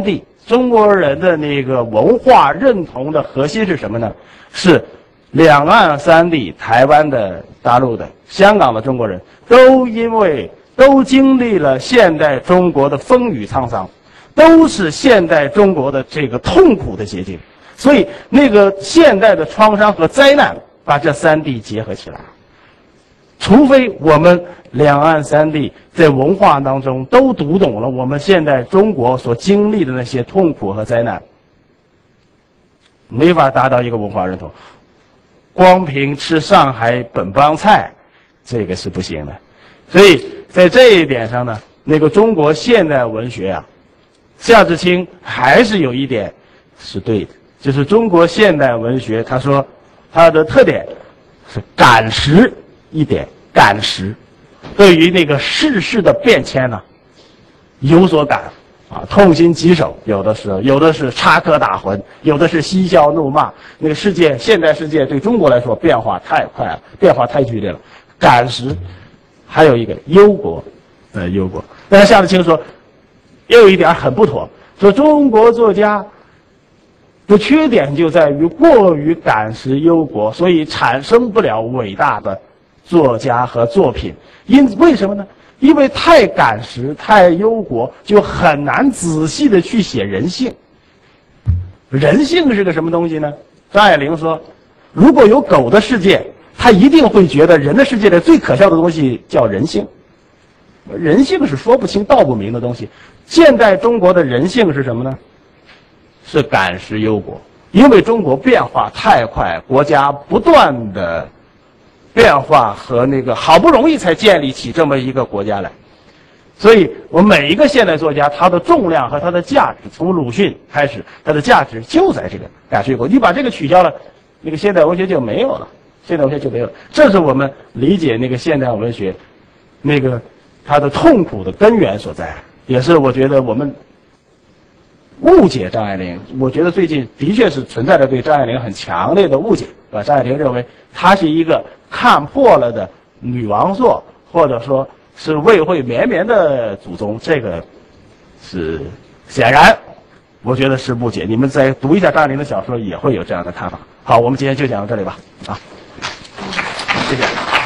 S2: 中国人的那个文化认同的核心是什么呢？是两岸三地，台湾的、大陆的、香港的中国人都因为都经历了现代中国的风雨沧桑，都是现代中国的这个痛苦的结晶。所以，那个现代的创伤和灾难把这三地结合起来。除非我们两岸三地在文化当中都读懂了我们现在中国所经历的那些痛苦和灾难，没法达到一个文化认同。光凭吃上海本帮菜，这个是不行的。所以在这一点上呢，那个中国现代文学啊，夏志清还是有一点是对的，就是中国现代文学，他说它的特点是感时一点，感时，对于那个世事的变迁呢，有所感啊，痛心疾首，有的是，有的是插科打诨，有的是嬉笑怒骂。那个世界，现代世界对中国来说变化太快了，变化太剧烈了，感时。还有一个忧国，呃，忧国。但是夏志清说，又有一点很不妥，说中国作家的缺点就在于过于感时忧国，所以产生不了伟大的作家和作品。因为什么呢？因为太感时、太忧国，就很难仔细的去写人性。人性是个什么东西呢？张爱玲说，如果有狗的世界，他一定会觉得人的世界里最可笑的东西叫人性。人性是说不清道不明的东西。现代中国的人性是什么呢？是感时忧国。因为中国变化太快，国家不断的变化和那个好不容易才建立起这么一个国家来，所以我们每一个现代作家，他的重量和他的价值，从鲁迅开始，他的价值就在这个感时忧国。你把这个取消了，那个现代文学就没有了，现代文学就没有了。这是我们理解那个现代文学那个它的痛苦的根源所在，也是我觉得我们误解张爱玲。我觉得最近的确是存在着对张爱玲很强烈的误解，把张爱玲认为她是一个看破了的女王作，或者说是魏惠绵绵的祖宗，这个是显然我觉得是误解。你们再读一下张爱玲的小说也会有这样的看法。好，我们今天就讲到这里吧。啊，谢谢。